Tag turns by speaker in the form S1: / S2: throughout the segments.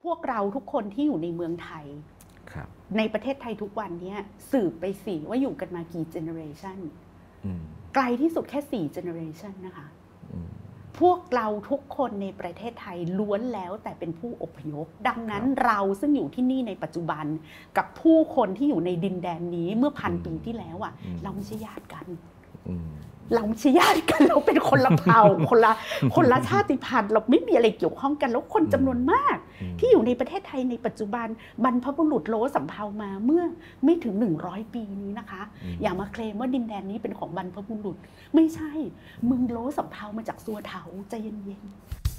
S1: พวกเราทุกคนที่อยู่ในเมืองไทยในประเทศไทยทุกวันนี้สืบไปสิว่าอยู่กันมากี่เจเนอเรชันไกลที่สุดแค่4เจเนอเรชันนะคะพวกเราทุกคนในประเทศไทยล้วนแล้วแต่เป็นผู้อพยพดังนั้นเราซึ่งอยู่ที่นี่ในปัจจุบันกับผู้คนที่อยู่ในดินแดนนี้เมื่อ1,000 ปีที่แล้วอ่ะเราไม่ใช่ญาติกันเราไม่ใช่ญาติกันเราเป็นคนละเผ่าคนละชาติพันธุ์เราไม่มีอะไรเกี่ยวข้องกันแล้วคนจำนวนมากที่อยู่ในประเทศไทยในปัจจุบันบรรพบุรุษโลสำเภามาเมื่อไม่ถึง100 ปีนี้นะคะอย่ามาเคลมว่าดินแดนนี้เป็นของบรรพบุรุษไม่ใช่มึงโลสำเภามาจากซัวเถาใจเย็นๆ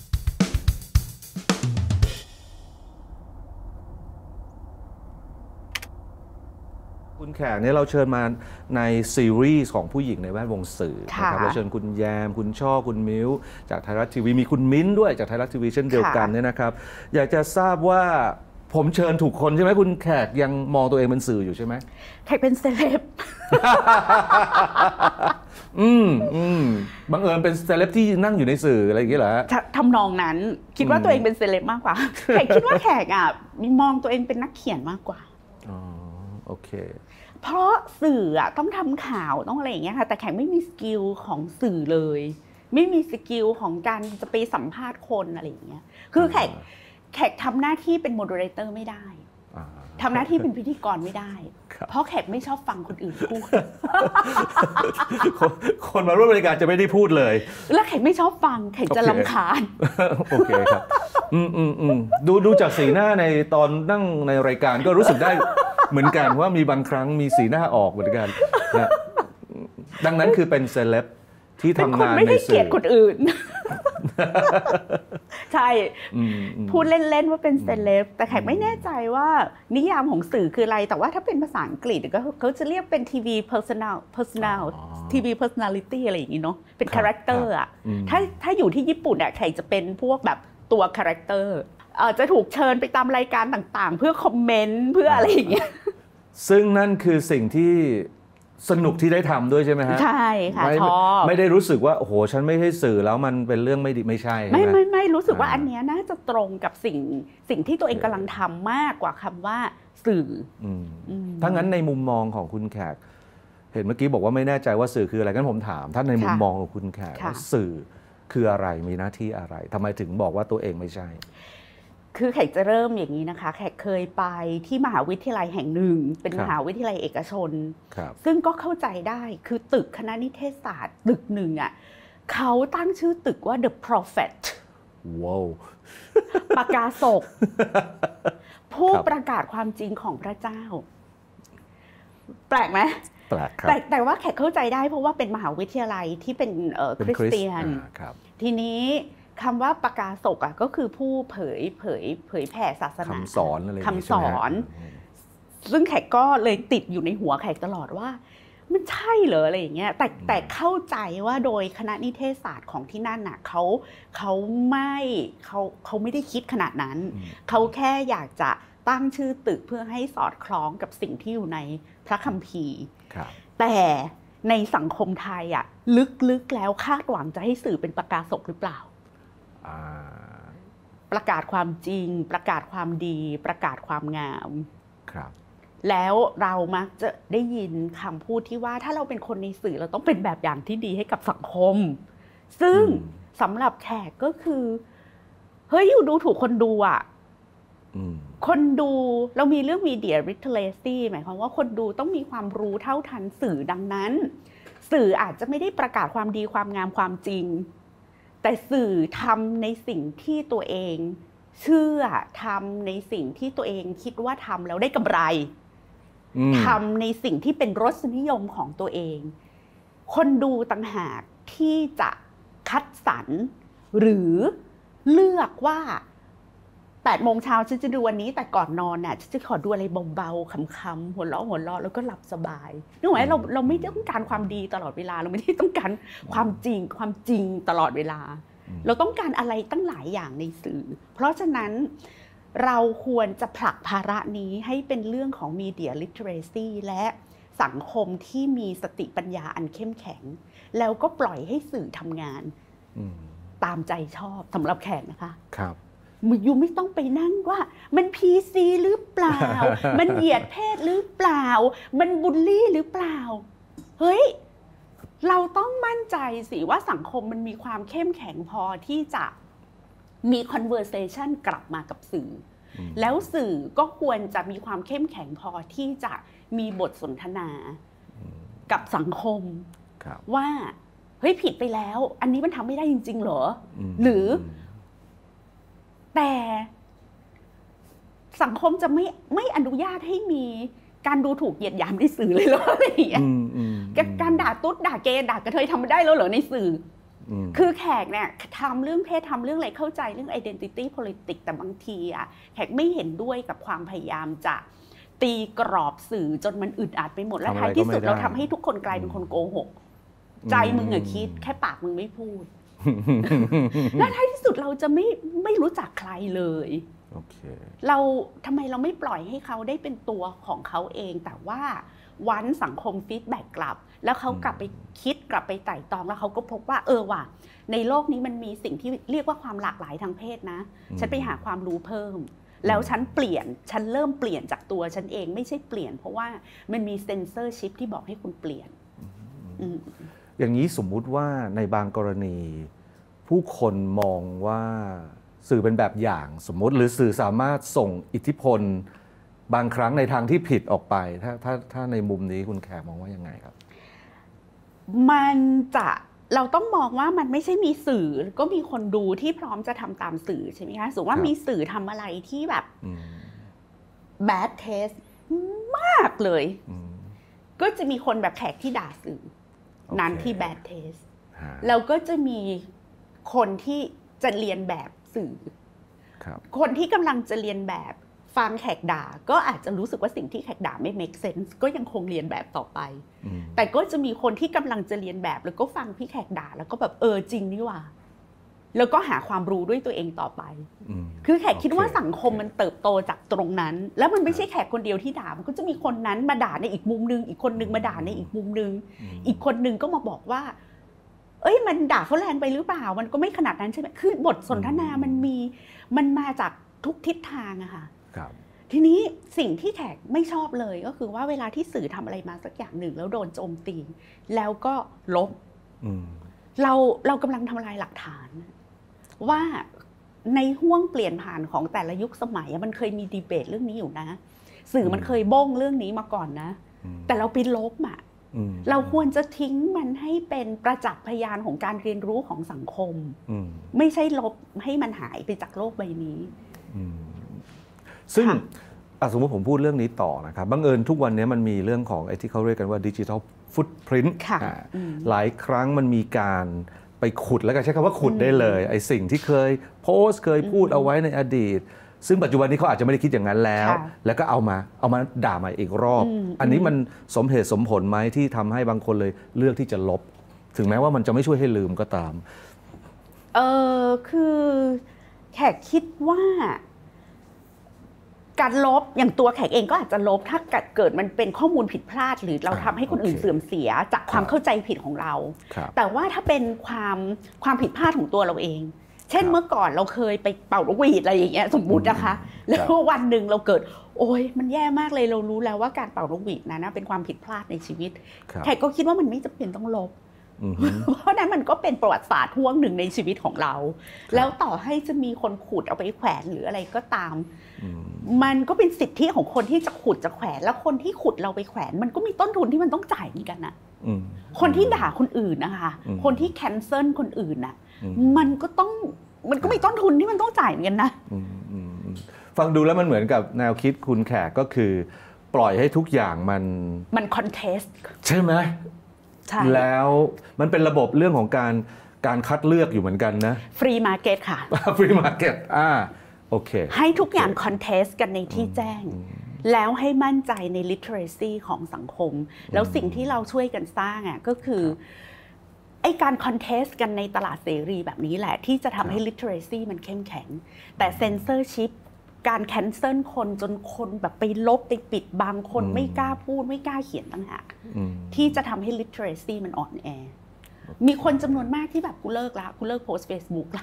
S2: คุณแขกเนี่ยเราเชิญมาในซีรีส์ของผู้หญิงในแวดวงสื่อนะครับเราเชิญคุณแยมคุณช่อคุณมิ้วจากไทยรัฐทีวีมีคุณมิ้นด้วยจากไทยรัฐทีวีเช่นเดียวกันเนี่ยนะครับอยากจะทราบว่าผมเชิญถูกคนใช่ไหมคุณแขกยังมองตัวเองเป็นสื่ออยู่ใช่ไหม
S1: แขกเป็นเซเลบ
S2: บังเอิญเป็นเซเลบที่นั่งอยู่ในสื่ออะไรอย่างเงี้ยเหรอ
S1: ทำนองนั้นคิดว่าตัวเองเป็นเซเลบมากกว่าแขกคิดว่าแขกอ่ะมองตัวเองเป็นนักเขียนมากกว่า
S2: โอเค
S1: เพราะสื่ออะต้องทำข่าวต้องอะไรอย่างเงี้ยค่ะแต่แขกไม่มีสกิลของสื่อเลยไม่มีสกิลของการจะไปสัมภาษณ์คนอะไรอย่างเงี้ยคือแขกทำหน้าที่เป็นโมเดเลเตอร์ไม่ได้ทำหน้าที่เป็นพิธีกรไม่ได้เพราะแขกไม่ชอบฟังคนอื่นพูด
S2: คนมาร่วมรายการจะไม่ได้พูดเลย
S1: แล้วแขกไม่ชอบฟังแขกจะรำคาญ
S2: โอเคครับดูจากสีหน้าในตอนนั่งในรายการก็รู้สึกได้เหมือนกันว่ามีบางครั้งมีสีหน้าออกเหมือนกันนะดังนั้นคือเป็นเซเลบที่ทำงานในสื่อ
S1: ไม่ให้เกียรติคนอื่นใช่พูดเล่นๆว่าเป็นเซเลบแต่แขกไม่แน่ใจว่านิยามของสื่อคืออะไรแต่ว่าถ้าเป็นภาษาอังกฤษก็เขาจะเรียกเป็นทีวีpersonal ทีวี personality อะไรอย่างนี้เนาะเป็นคาแรคเตอร์อ่ะถ้าอยู่ที่ญี่ปุ่นอ่ะแขกจะเป็นพวกแบบตัวคาแรคเตอร์จะถูกเชิญไปตามรายการต่างๆเพื่อคอมเมนต์เพื่ออะไรอย่างเงี้ย
S2: ซึ่งนั่นคือสิ่งที่สนุกที่ได้ทำด้วยใช่ไหมฮะ
S1: ใช่ค่ะชอบ
S2: ไม่ได้รู้สึกว่าโอ้โหฉันไม่ใช่สื่อแล้วมันเป็นเรื่องไม่ดีไม่ใช่
S1: ไม่รู้สึกว่าอันนี้น่าจะตรงกับสิ่งที่ตัวเองกำลังทำมากกว่าคำว่าสื่อ
S2: ถ้างั้นในมุมมองของคุณแขกเห็นเมื่อกี้บอกว่าไม่แน่ใจว่าสื่อคืออะไรงั้นผมถามท่านในมุมมองของคุณแขกว่าสื่อคืออะไรมีหน้าที่อะไรทำไมถึงบอกว่าตัวเองไม่ใช่
S1: คือแขกจะเริ่มอย่างนี้นะคะแขกเคยไปที่มหาวิทยาลัยแห่งหนึ่งเป็นมหาวิทยาลัยเอกชนซึ่งก็เข้าใจได้คือตึกคณะนิเทศศาสตร์ตึกหนึ่งอ่ะเขาตั้งชื่อตึกว่า The Prophet
S2: ว้าว
S1: ประกาศกผู้ประกาศความจริงของพระเจ้าแปลกไหม
S2: แปลกครับ
S1: แต่ว่าแขกเข้าใจได้เพราะว่าเป็นมหาวิทยาลัยที่เป็นคริสเตียนทีนี้คำว่าประกาศกก็คือผู้เผยแผ่ศาสนา
S2: คำสอนอะไร
S1: คำสอนซึ่งแขกก็เลยติดอยู่ในหัวแขกตลอดว่ามันใช่เหรออะไรอย่างเงี้ยแต่เข้าใจว่าโดยคณะนิเทศศาสตร์ของที่นั่นน่ะเขาไม่ได้คิดขนาดนั้นเขาแค่อยากจะตั้งชื่อตึกเพื่อให้สอดคล้องกับสิ่งที่อยู่ในพระคัมภีร์แต่ในสังคมไทยลึกๆแล้วคาดหวังจะให้สื่อเป็นประกาศกหรือเปล่าประกาศความจริงประกาศความดีประกาศความงามแล้วเรามักจะได้ยินคำพูดที่ว่าถ้าเราเป็นคนในสื่อเราต้องเป็นแบบอย่างที่ดีให้กับสังคมซึ่งสำหรับแขกก็คือเฮ้ยอยู่ดูถูกคนดูคนดูเรามีเรื่อง media literacy หมายความว่าคนดูต้องมีความรู้เท่าทันสื่อดังนั้นสื่ออาจจะไม่ได้ประกาศความดีความงามความจริงแต่สื่อทำในสิ่งที่ตัวเองเชื่อทำในสิ่งที่ตัวเองคิดว่าทำแล้วได้กำไรทำในสิ่งที่เป็นรสนิยมของตัวเองคนดูต่างหากที่จะคัดสรรหรือเลือกว่า8 โมงเช้าฉันจะดูวันนี้แต่ก่อนนอนน่ะฉันจะขอดูอะไรเบาๆขำๆหัวเราะแล้วก็หลับสบายนึกไหมเราไม่ได้ต้องการความดีตลอดเวลาเราไม่ได้ต้องการความจริงตลอดเวลาเราต้องการอะไรตั้งหลายอย่างในสื่อเพราะฉะนั้นเราควรจะผลักภาระนี้ให้เป็นเรื่องของ media literacy และสังคมที่มีสติปัญญาอันเข้มแข็งแล้วก็ปล่อยให้สื่อทำงานตามใจชอบสำหรับแขกนะคะ
S2: ครับ
S1: ยูไม่ต้องไปนั่งว่ามัน PC หรือเปล่า มันเหยียดเพศหรือเปล่ามันบูลลี่หรือเปล่าเฮ้ยเราต้องมั่นใจสิว่าสังคมมันมีความเข้มแข็งพอที่จะมี conversation กลับมากับสื่อแล้วสื่อก็ควรจะมีความเข้มแข็งพอที่จะมีบทสนทนากับสังคมว่าเฮ้ยผิดไปแล้วอันนี้มันทำไม่ได้จริงๆเหรอหรือแต่สังคมจะไม่อนุญาตให้มีการดูถูกเหยียดหยามในสื่อเลยเหรออะไรอย่างเงี้ยการด่าตุ๊ดด่าเกย์ด่ากระเทยทำไม่ได้แล้วเหรอในสื่อคือแขกเนี่ยทำเรื่องเพศทำเรื่องอะไรเข้าใจเรื่อง identity politics แต่บางทีอะแขกไม่เห็นด้วยกับความพยายามจะตีกรอบสื่อจนมันอึดอัดไปหมดและท้ายที่สุดเราทำให้ทุกคนกลายเป็นคนโกหกใจมึงอะคิดแค่ปากมึงไม่พูดและท้ายที่สุดเราจะไม่รู้จักใครเลยเราทำไมเราไม่ปล่อยให้เขาได้เป็นตัวของเขาเองแต่ว่าวันสังคมฟีดแบ็กกลับแล้วเขากลับไปคิดกลับไปไต่ตองแล้วเขาก็พบว่าว่ะในโลกนี้มันมีสิ่งที่เรียกว่าความหลากหลายทางเพศนะฉันไปหาความรู้เพิ่มแล้วฉันเริ่มเปลี่ยนจากตัวฉันเองไม่ใช่เปลี่ยนเพราะว่ามันมีเซนเซอร์ชิพที่บอกให้คุณเปลี่ยน
S2: อย่างนี้สมมุติว่าในบางกรณีผู้คนมองว่าสื่อเป็นแบบอย่างสมมติหรือสื่อสามารถส่งอิทธิพลบางครั้งในทางที่ผิดออกไปถ้าในมุมนี้คุณแขกมองว่ายังไงครับ
S1: เราต้องมองว่ามันไม่ใช่มีสื่อก็มีคนดูที่พร้อมจะทำตามสื่อใช่ไหมคะสมมติว่ามีสื่อทำอะไรที่แบบ bad taste มากเลยก็จะมีคนแบบแขกที่ด่าสื่อนั้นที่ bad taste แล้วก็จะมีคนที่จะเรียนแบบสื่อคนที่กำลังจะเรียนแบบฟังแขกด่าก็อาจจะรู้สึกว่าสิ่งที่แขกด่าไม่ make sense ก็ยังคงเรียนแบบต่อไปแต่ก็จะมีคนที่กำลังจะเรียนแบบแล้วก็ฟังพี่แขกด่าแล้วก็แบบจริงนี่หว่าแล้วก็หาความรู้ด้วยตัวเองต่อไปคือแขกคิดว่าสังคมมันเติบโตจากตรงนั้นแล้วมันไม่ใช่แขกคนเดียวที่ด่ามันก็จะมีคนนั้นมาด่าในอีกมุมนึงอีกคนนึงมาด่าในอีกมุมนึงอีกคนนึงก็มาบอกว่ามันด่าเขาแรงไปหรือเปล่ามันก็ไม่ขนาดนั้นใช่ไหมคือบทสนทนามันมาจากทุกทิศทางอะค่ะทีนี้สิ่งที่แขกไม่ชอบเลยก็คือว่าเวลาที่สื่อทำอะไรมาสักอย่างหนึ่งแล้วโดนโจมตีแล้วก็ลบเรากำลังทำลายหลักฐานว่าในห้วงเปลี่ยนผ่านของแต่ละยุคสมัยมันเคยมีดีเบตเรื่องนี้อยู่นะสื่อมันเคยบ้งเรื่องนี้มาก่อนนะแต่เราไปลบอะเราควรจะทิ้งมันให้เป็นประจักษ์พยานของการเรียนรู้ของสังคมไม่ใช่ลบให้มันหายไปจากโลกใบนี้
S2: ซึ่งสมมติผมพูดเรื่องนี้ต่อนะครับบังเอิญทุกวันนี้มันมีเรื่องของไอ้ที่เขาเรียกกันว่า Digital Footprint หลายครั้งมันมีการไปขุดแล้วก็ใช้คำว่าขุดได้เลยไอ้สิ่งที่เคยโพสต์เคยพูดเอาไว้ในอดีตซึ่งปัจจุบันนี้เขาอาจจะไม่ได้คิดอย่างนั้นแล้วก็เอามาด่าใหม่อีกรอบอันนี้มันสมเหตุสมผลไหมที่ทำให้บางคนเลยเลือกที่จะลบถึงแม้ว่ามันจะไม่ช่วยให้ลืมก็ตาม
S1: คือแขกคิดว่าการลบอย่างตัวแขกเองก็อาจจะลบถ้าเกิดมันเป็นข้อมูลผิดพลาดหรือเราทำให้คนอื่นเสื่อมเสียจากความเข้าใจผิดของเราแต่ว่าถ้าเป็นความผิดพลาดของตัวเราเองเช่นเมื่อก่อนเราเคยไปเป่านกหวีดอะไรอย่างเงี้ยสมมุตินะคะแล้ววันหนึ่งเราเกิดมันแย่มากเลยเรารู้แล้วว่าการเป่านกหวีดนั้นเป็นความผิดพลาดในชีวิตแขกก็คิดว่ามันไม่จำเป็นต้องลบเพราะนั้นมันก็เป็นประวัติศาสตร์ห่วงหนึ่งในชีวิตของเราแล้วต่อให้จะมีคนขุดเอาไปแขวนหรืออะไรก็ตามมันก็เป็นสิทธิของคนที่จะขุดจะแขวนแล้วคนที่ขุดเราไปแขวนมันก็มีต้นทุนที่มันต้องจ่ายเหมือนกันนะคนที่ด่าคนอื่นนะคะคนที่แคนเซิลคนอื่นน่ะมันก็มีต้นทุนที่มันต้องจ่ายเหมือนกันนะ
S2: ฟังดูแล้วมันเหมือนกับแนวคิดคุณแขกก็คือปล่อยให้ทุกอย่าง
S1: มันคอนเทสต์
S2: ใช่ไหมแล้วมันเป็นระบบเรื่องของการคัดเลือกอยู่เหมือนกันนะ
S1: ฟรีมาร์เก็ตค่ะ
S2: ฟรีมาร์เก็ตโอเค
S1: ให้ทุกอย่างคอนเทสต์กันในที่แจ้งแล้วให้มั่นใจใน literacy ของสังคมแล้วสิ่งที่เราช่วยกันสร้างก็คือไอ้การคอนเทสต์กันในตลาดเสรีแบบนี้แหละที่จะทำให้ literacy มันเข้มแข็งแต่เซนเซอร์ชิพการแคนเซิลคนจนคนแบบไปลบไปปิดบางคนไม่กล้าพูดไม่กล้าเขียนต่างหากที่จะทำให้ literacy มันอ่อนแอมีคนจำนวนมากที่แบบกูเลิกละกูเลิกโพสต์ Facebook ละ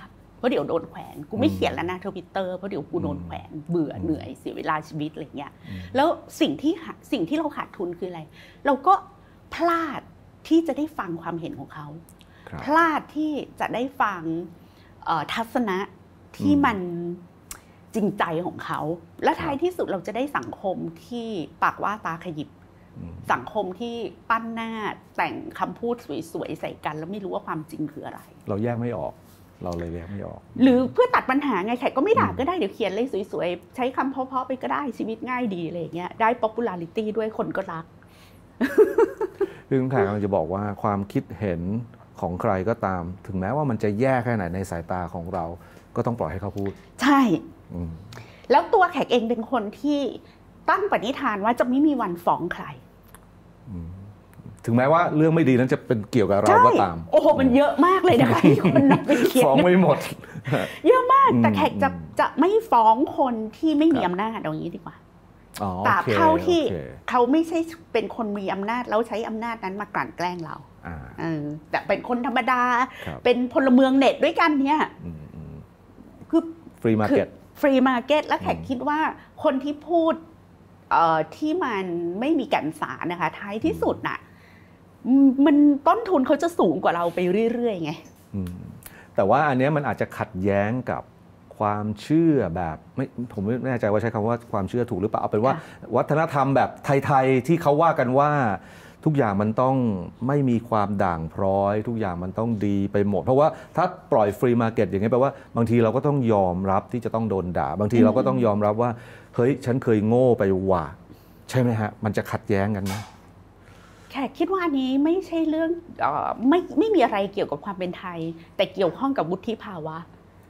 S1: เพราะเดี๋ยวโดนแขวนกูไม่เขียนแล้วนะTwitterเพราะเดี๋ยวกูโดนแขวนเบื่อเหนื่อยเสียเวลาชีวิตอะไรเงี้ยแล้วสิ่งที่เราขาดทุนคืออะไรเราก็พลาดที่จะได้ฟังความเห็นของเขาพลาดที่จะได้ฟังทัศนะที่มันจริงใจของเขาและท้ายที่สุดเราจะได้สังคมที่ปากว่าตาขยิบสังคมที่ปั้นหน้าแต่งคำพูดสวยๆใส่กันแล้วไม่รู้ว่าความจริงคืออะไร
S2: เราแยกไม่ออกเราเลยแยกไม่ออก
S1: หรือเพื่อตัดปัญหาไงแขกก็ไม่ด่าก็ได้เดี๋ยวเขียนเลยสวยๆใช้คำเพราะๆไปก็ได้ชีวิตง่ายดีอะไรอย่างเงี้ยได้ popularity ด้วยคนก็รัก
S2: คือคุณแขกกำลังจะบอกว่าความคิดเห็นของใครก็ตามถึงแม้ว่ามันจะแย่แค่ไหนในสายตาของเราก็ต้องปล่อยให้เขาพูด
S1: ใช่แล้วตัวแขกเองเป็นคนที่ตั้งปณิธานว่าจะไม่มีวันฟ้องใคร
S2: ถึงแม้ว่าเรื่องไม่ดีนั้นจะเป็นเกี่ยวกับเราก็ตาม
S1: โอ้โหมันเยอะมากเลยนะคะที่คนนำไปเขียน
S2: ฟ้องไม่หมด
S1: เยอะมากแต่แขกจะไม่ฟ้องคนที่ไม่มีอำนาจเอางี้ดีกว่าตราบเท่าที่เขาไม่ใช่เป็นคนมีอำนาจแล้วใช้อำนาจนั้นมากลั่นแกล้งเราแต่เป็นคนธรรมดาเป็นพลเมืองเน็ตด้วยกันเนี่ยคือ
S2: ฟรีมาร์เก็ต
S1: แล้วแขกคิดว่าคนที่พูดที่มันไม่มีแก่นสารนะคะท้ายที่สุดน่ะมันต้นทุนเขาจะสูงกว่าเราไปเรื่อยๆไง
S2: แต่ว่าอันนี้มันอาจจะขัดแย้งกับความเชื่อแบบผมไม่แน่ใจว่าใช้คำว่าความเชื่อถูกหรือเปล่าเอาเป็นว่าวัฒนธรรมแบบไทยๆที่เขาว่ากันว่าทุกอย่างมันต้องไม่มีความด่างพร้อยทุกอย่างมันต้องดีไปหมดเพราะว่าถ้าปล่อยฟรีมาร์เก็ตอย่างนี้แปลว่าบางทีเราก็ต้องยอมรับที่จะต้องโดนด่าบางทีเราก็ต้องยอมรับว่าเฮ้ยฉันเคยโง่ไปว่าใช่ไหมฮะมันจะขัดแย้งกันไหม
S1: แขกคิดว่าอันนี้ไม่ใช่เรื่องไม่มีอะไรเกี่ยวกับความเป็นไทยแต่เกี่ยวข้องกับวุฒิภาวะ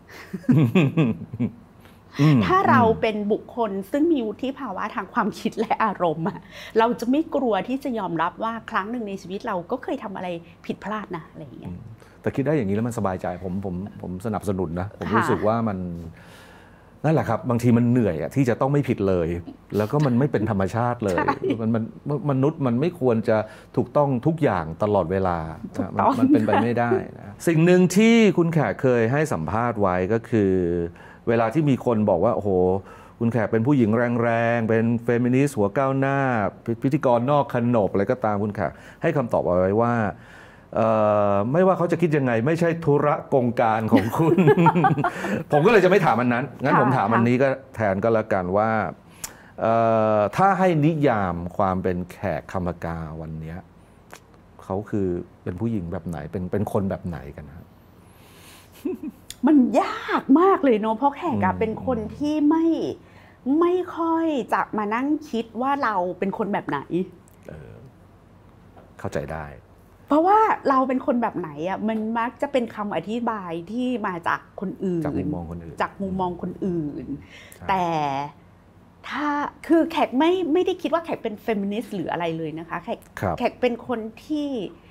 S1: ถ้าเราเป็นบุคคลซึ่งมีวุฒิภาวะทางความคิดและอารมณ์เราจะไม่กลัวที่จะยอมรับว่าครั้งหนึ่งในชีวิตเราก็เคยทำอะไรผิดพลาดนะอะไรอย่างเงี้ย
S2: แต่คิดได้อย่างนี้แล้วมันสบายใจผมสนับสนุนนะผมรู้สึกว่ามันนั่นแหละครับบางทีมันเหนื่อยอะที่จะต้องไม่ผิดเลยแล้วก็มันไม่เป็นธรรมชาติเลยมนุษย์มันไม่ควรจะถูกต้องทุกอย่างตลอดเวลามันเป็นไปไม่ได้นะสิ่งหนึ่งที่คุณแขกเคยให้สัมภาษณ์ไว้ก็คือเวลาที่มีคนบอกว่าโอ้โหคุณแขกเป็นผู้หญิงแรงๆเป็นเฟมินิสต์หัวก้าวหน้าพิธีกรนอกขนบอะไรก็ตามคุณแขกให้คำตอบเอาไว้ว่าไม่ว่าเขาจะคิดยังไงไม่ใช่ธุระกงการของคุณ ผมก็เลยจะไม่ถามอันนั้นงั้นผมถามอันนี้ก็แทนก็แล้วกันว่าถ้าให้นิยามความเป็นแขกคำกาวันนี้เขาคือเป็นผู้หญิงแบบไหนเป็นคนแบบไหนกันครับ
S1: มันยากมากเลยเนาะเพราะแขกเป็นคนที่ไม่ค่อยจะมานั่งคิดว่าเราเป็นคนแบบไหน
S2: เข้าใจได้
S1: เพราะว่าเราเป็นคนแบบไหนอ่ะมันมักจะเป็นคำอธิบายที่มาจากคนอื่น
S2: จากมุมมองคนอื่น
S1: จากมุมมองคนอื่นแต่ถ้าคือแขกไม่ได้คิดว่าแขกเป็นเฟมินิสต์หรืออะไรเลยนะคะแขกเป็นคนที่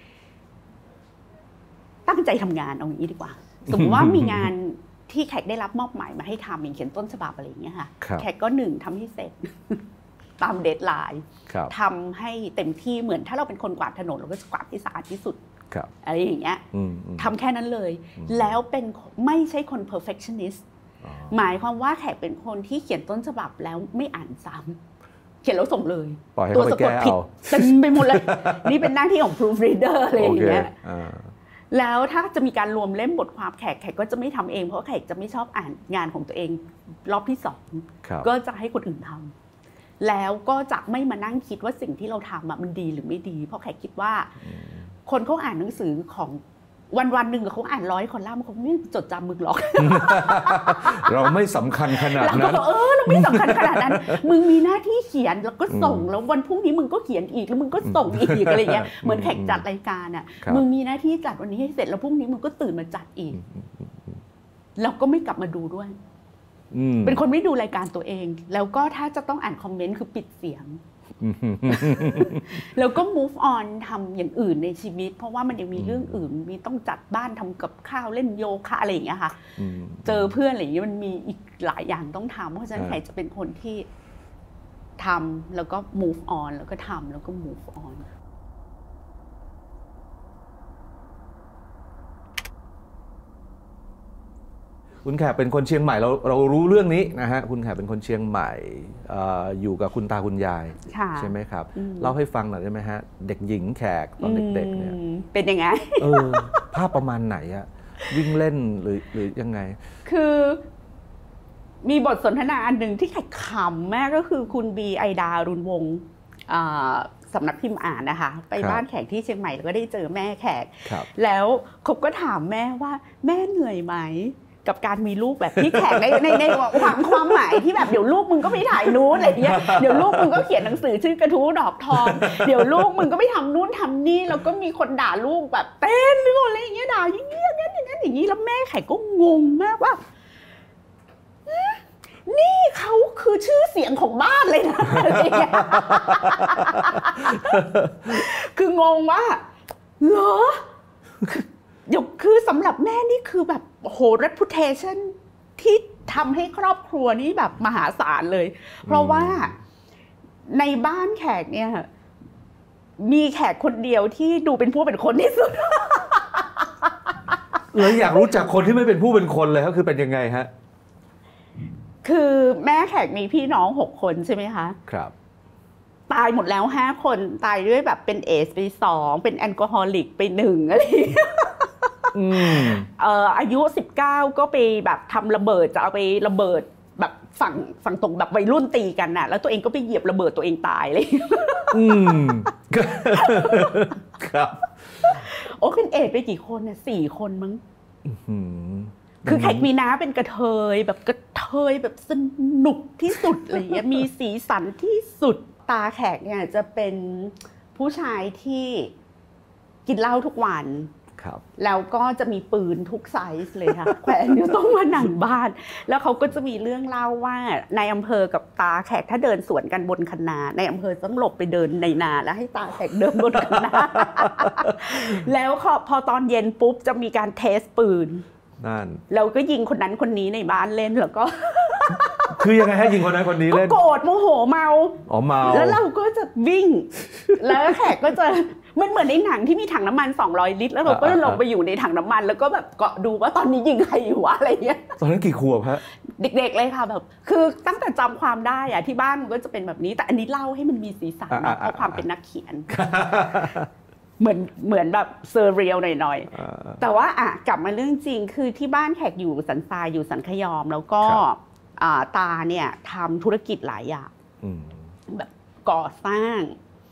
S1: ตั้งใจทำงานเอาอย่างนี้ดีกว่าสมมติว่ามีงานที่แขกได้รับมอบหมายมาให้ทำอย่างเขียนต้นฉบับอะไรอย่างเงี้ยค่ะแขกก็ทำให้เสร็จตามเดดไลน์ทำให้เต็มที่เหมือนถ้าเราเป็นคนกวาดถนนเราก็จะกวาดให้สะอาดที่สุดอะไรอย่างเงี้ยทำแค่นั้นเลยแล้วเป็นไม่ใช่คน perfectionist หมายความว่าแขกเป็นคนที่เขียนต้นฉบับแล้วไม่อ่านซ้ำเขียนแล้วส่งเลย
S2: ตัวสะกดผิด
S1: เต็มไปหมดเลยนี่เป็นหน้าที่ของ proofreader อะไรอย่างเงี้ยแล้วถ้าจะมีการรวมเล่มบทความแขกก็จะไม่ทำเองเพราะแขกจะไม่ชอบอ่านงานของตัวเองรอบที่2ก็จะให้คนอื่นทำแล้วก็จะไม่มานั่งคิดว่าสิ่งที่เราทำมันดีหรือไม่ดีเพราะแขกคิดว่าคนเขาอ่านหนังสือของวันหนึ่งเขาอ่าน100 คอลัมน์เขาไม่จดจำมึงหรอก
S2: เราไม่สำคัญขนาดนั้น
S1: เราไม่สำคัญขนาดนั้นมึงมีหน้าที่เขียนแล้วก็ส่งแล้ววันพรุ่งนี้มึงก็เขียนอีกแล้วมึงก็ส่งอีกอะไรเงี้ยเหมือนแขกจัดรายการอ่ะมึงมีหน้าที่จัดวันนี้ให้เสร็จแล้วพรุ่งนี้มึงก็ตื่นมาจัดอีกแล้วก็ไม่กลับมาดูด้วยเป็นคนไม่ดูรายการตัวเองแล้วก็ถ้าจะต้องอ่านคอมเมนต์คือปิดเสียงแล้วก็ move on ทำอย่างอื่นในชีวิตเพราะว่ามันยังมีเรื่องอื่นมีต้องจัดบ้านทำกับข้าวเล่นโยคะอะไรอย่างเงี้ยค่ะเจอเพื่อนอะไรอย่างเงี้ยมันมีอีกหลายอย่างต้องทำเพราะฉะนั้นใครจะเป็นคนที่ทำแล้วก็ move on แล้วก็ทำแล้วก็ move on
S2: คุณแขกเป็นคนเชียงใหม่เรารู้เรื่องนี้นะฮะคุณแขกเป็นคนเชียงใหม่อยู่กับคุณตาคุณยายใช่ไหมครับเล่าให้ฟังหน่อยได้ไหมฮะเด็กหญิงแขกตอนเด็กๆเนี่ย
S1: เป็นยังไง
S2: ภาพประมาณไหนอะวิ่งเล่นหรือยังไง
S1: คือมีบทสนทนาอันหนึ่งที่แขกขำแม่ก็คือคุณบีไอดารุณวงศ์สำนักพิมพ์อ่านนะคะไปบ้านแขกที่เชียงใหม่แล้วก็ได้เจอแม่แขกแล้วเขาก็ถามแม่ว่าแม่เหนื่อยไหมกับการมีลูกแบบพี่แขกในความหมายที่แบบเดี๋ยวลูกมึงก็ไปถ่ายนู้นอะไรเงี้ยเดี๋ยวลูกมึงก็เขียนหนังสือชื่อกระทู้ดอกทองเดี๋ยวลูกมึงก็ไปทำนู่นทำนี่แล้วก็มีคนด่าลูกแบบเต้นไปหมดอะไรอย่างเงี้ยด่าอย่างเงี้ยอย่างนั้นอย่างนี้แล้วแม่แขกก็งงมากว่านี่เขาคือชื่อเสียงของบ้านเลยนะอะไรอย่างเงี้ยคืองงว่าเหรอเดี๋ยวคือสำหรับแม่นี่คือแบบโห reputation ที่ทำให้ครอบครัวนี้แบบมหาศาลเลยเพราะว่าในบ้านแขกเนี่ยมีแขกคนเดียวที่ดูเป็นผู้เป็นคนที่สุด
S2: เลยอยากรู้จักคนที่ไม่เป็นผู้เป็นคนเลยก็คือเป็นยังไงฮะ
S1: คือแม่แขกมีพี่น้อง6 คนใช่ไหมคะ
S2: ครับ
S1: ตายหมดแล้ว5 คนตายด้วยแบบเป็นเอดส์ไป2เป็นแอลกอฮอลิกไป1อะไรอายุ19ก็ไปแบบทำระเบิดจะเอาไประเบิดแบบฝั่งตรงแบบวัยรุ่นตีกันน่ะแล้วตัวเองก็ไปเหยียบระเบิดตัวเองตายเลย
S2: ครับ
S1: โอ้เป็นเอดส์ไปกี่คนน่ะ4 คนมั้งคือแขกมีน้าเป็นกระเทยแบบกระเทยแบบสนุกที่สุดอะไรอย่างเงี้ยมีสีสันที่สุดตาแขกเนี่ยจะเป็นผู้ชายที่กินเหล้าทุกวันแล้วก็จะมีปืนทุกไซส์เลยค่ะแขวนอยู่ตรงผนังบ้านแล้วเขาก็จะมีเรื่องเล่าว่าในอำเภอกับตาแขกถ้าเดินสวนกันบนคันนาในอำเภอต้องหลบไปเดินในนาแล้วให้ตาแขกเดินบนคันนาแล้วพอตอนเย็นปุ๊บจะมีการเทสปืน
S2: นั่น
S1: เราก็ยิงคนนั้นคนนี้ในบ้านเล่นแล้วก็
S2: คือยังไงให้ยิงคนนั้นคนนี้เล่น
S1: โกรธโมโหเมาแล้วเราก็จะวิ่งแล้วแขกก็จะมันเหมือนในหนังที่มีถังน้ำมัน200 ลิตรแล้วเราก็ลงไปอยู่ในถังน้ำมันแล้วก็แบบเกาะดูว่าตอนนี้ยิงใครอยู่อะไรเงี้ย
S2: ตอนนั้นกี่ขวบฮะ
S1: เด็กๆเลยค่ะแบบคือตั้งแต่จำความได้อะที่บ้านมันก็จะเป็นแบบนี้แต่อันนี้เล่าให้มันมีสีสันเพราะความเป็นนักเขียนเหมือนแบบเซอร์เรียลหน่อยๆแต่ว่ากลับมาเรื่องจริงคือที่บ้านแขกอยู่สันทรายอยู่สันขยอมแล้วก็ตาเนี่ยทำธุรกิจหลายอย่างแบบก่อสร้าง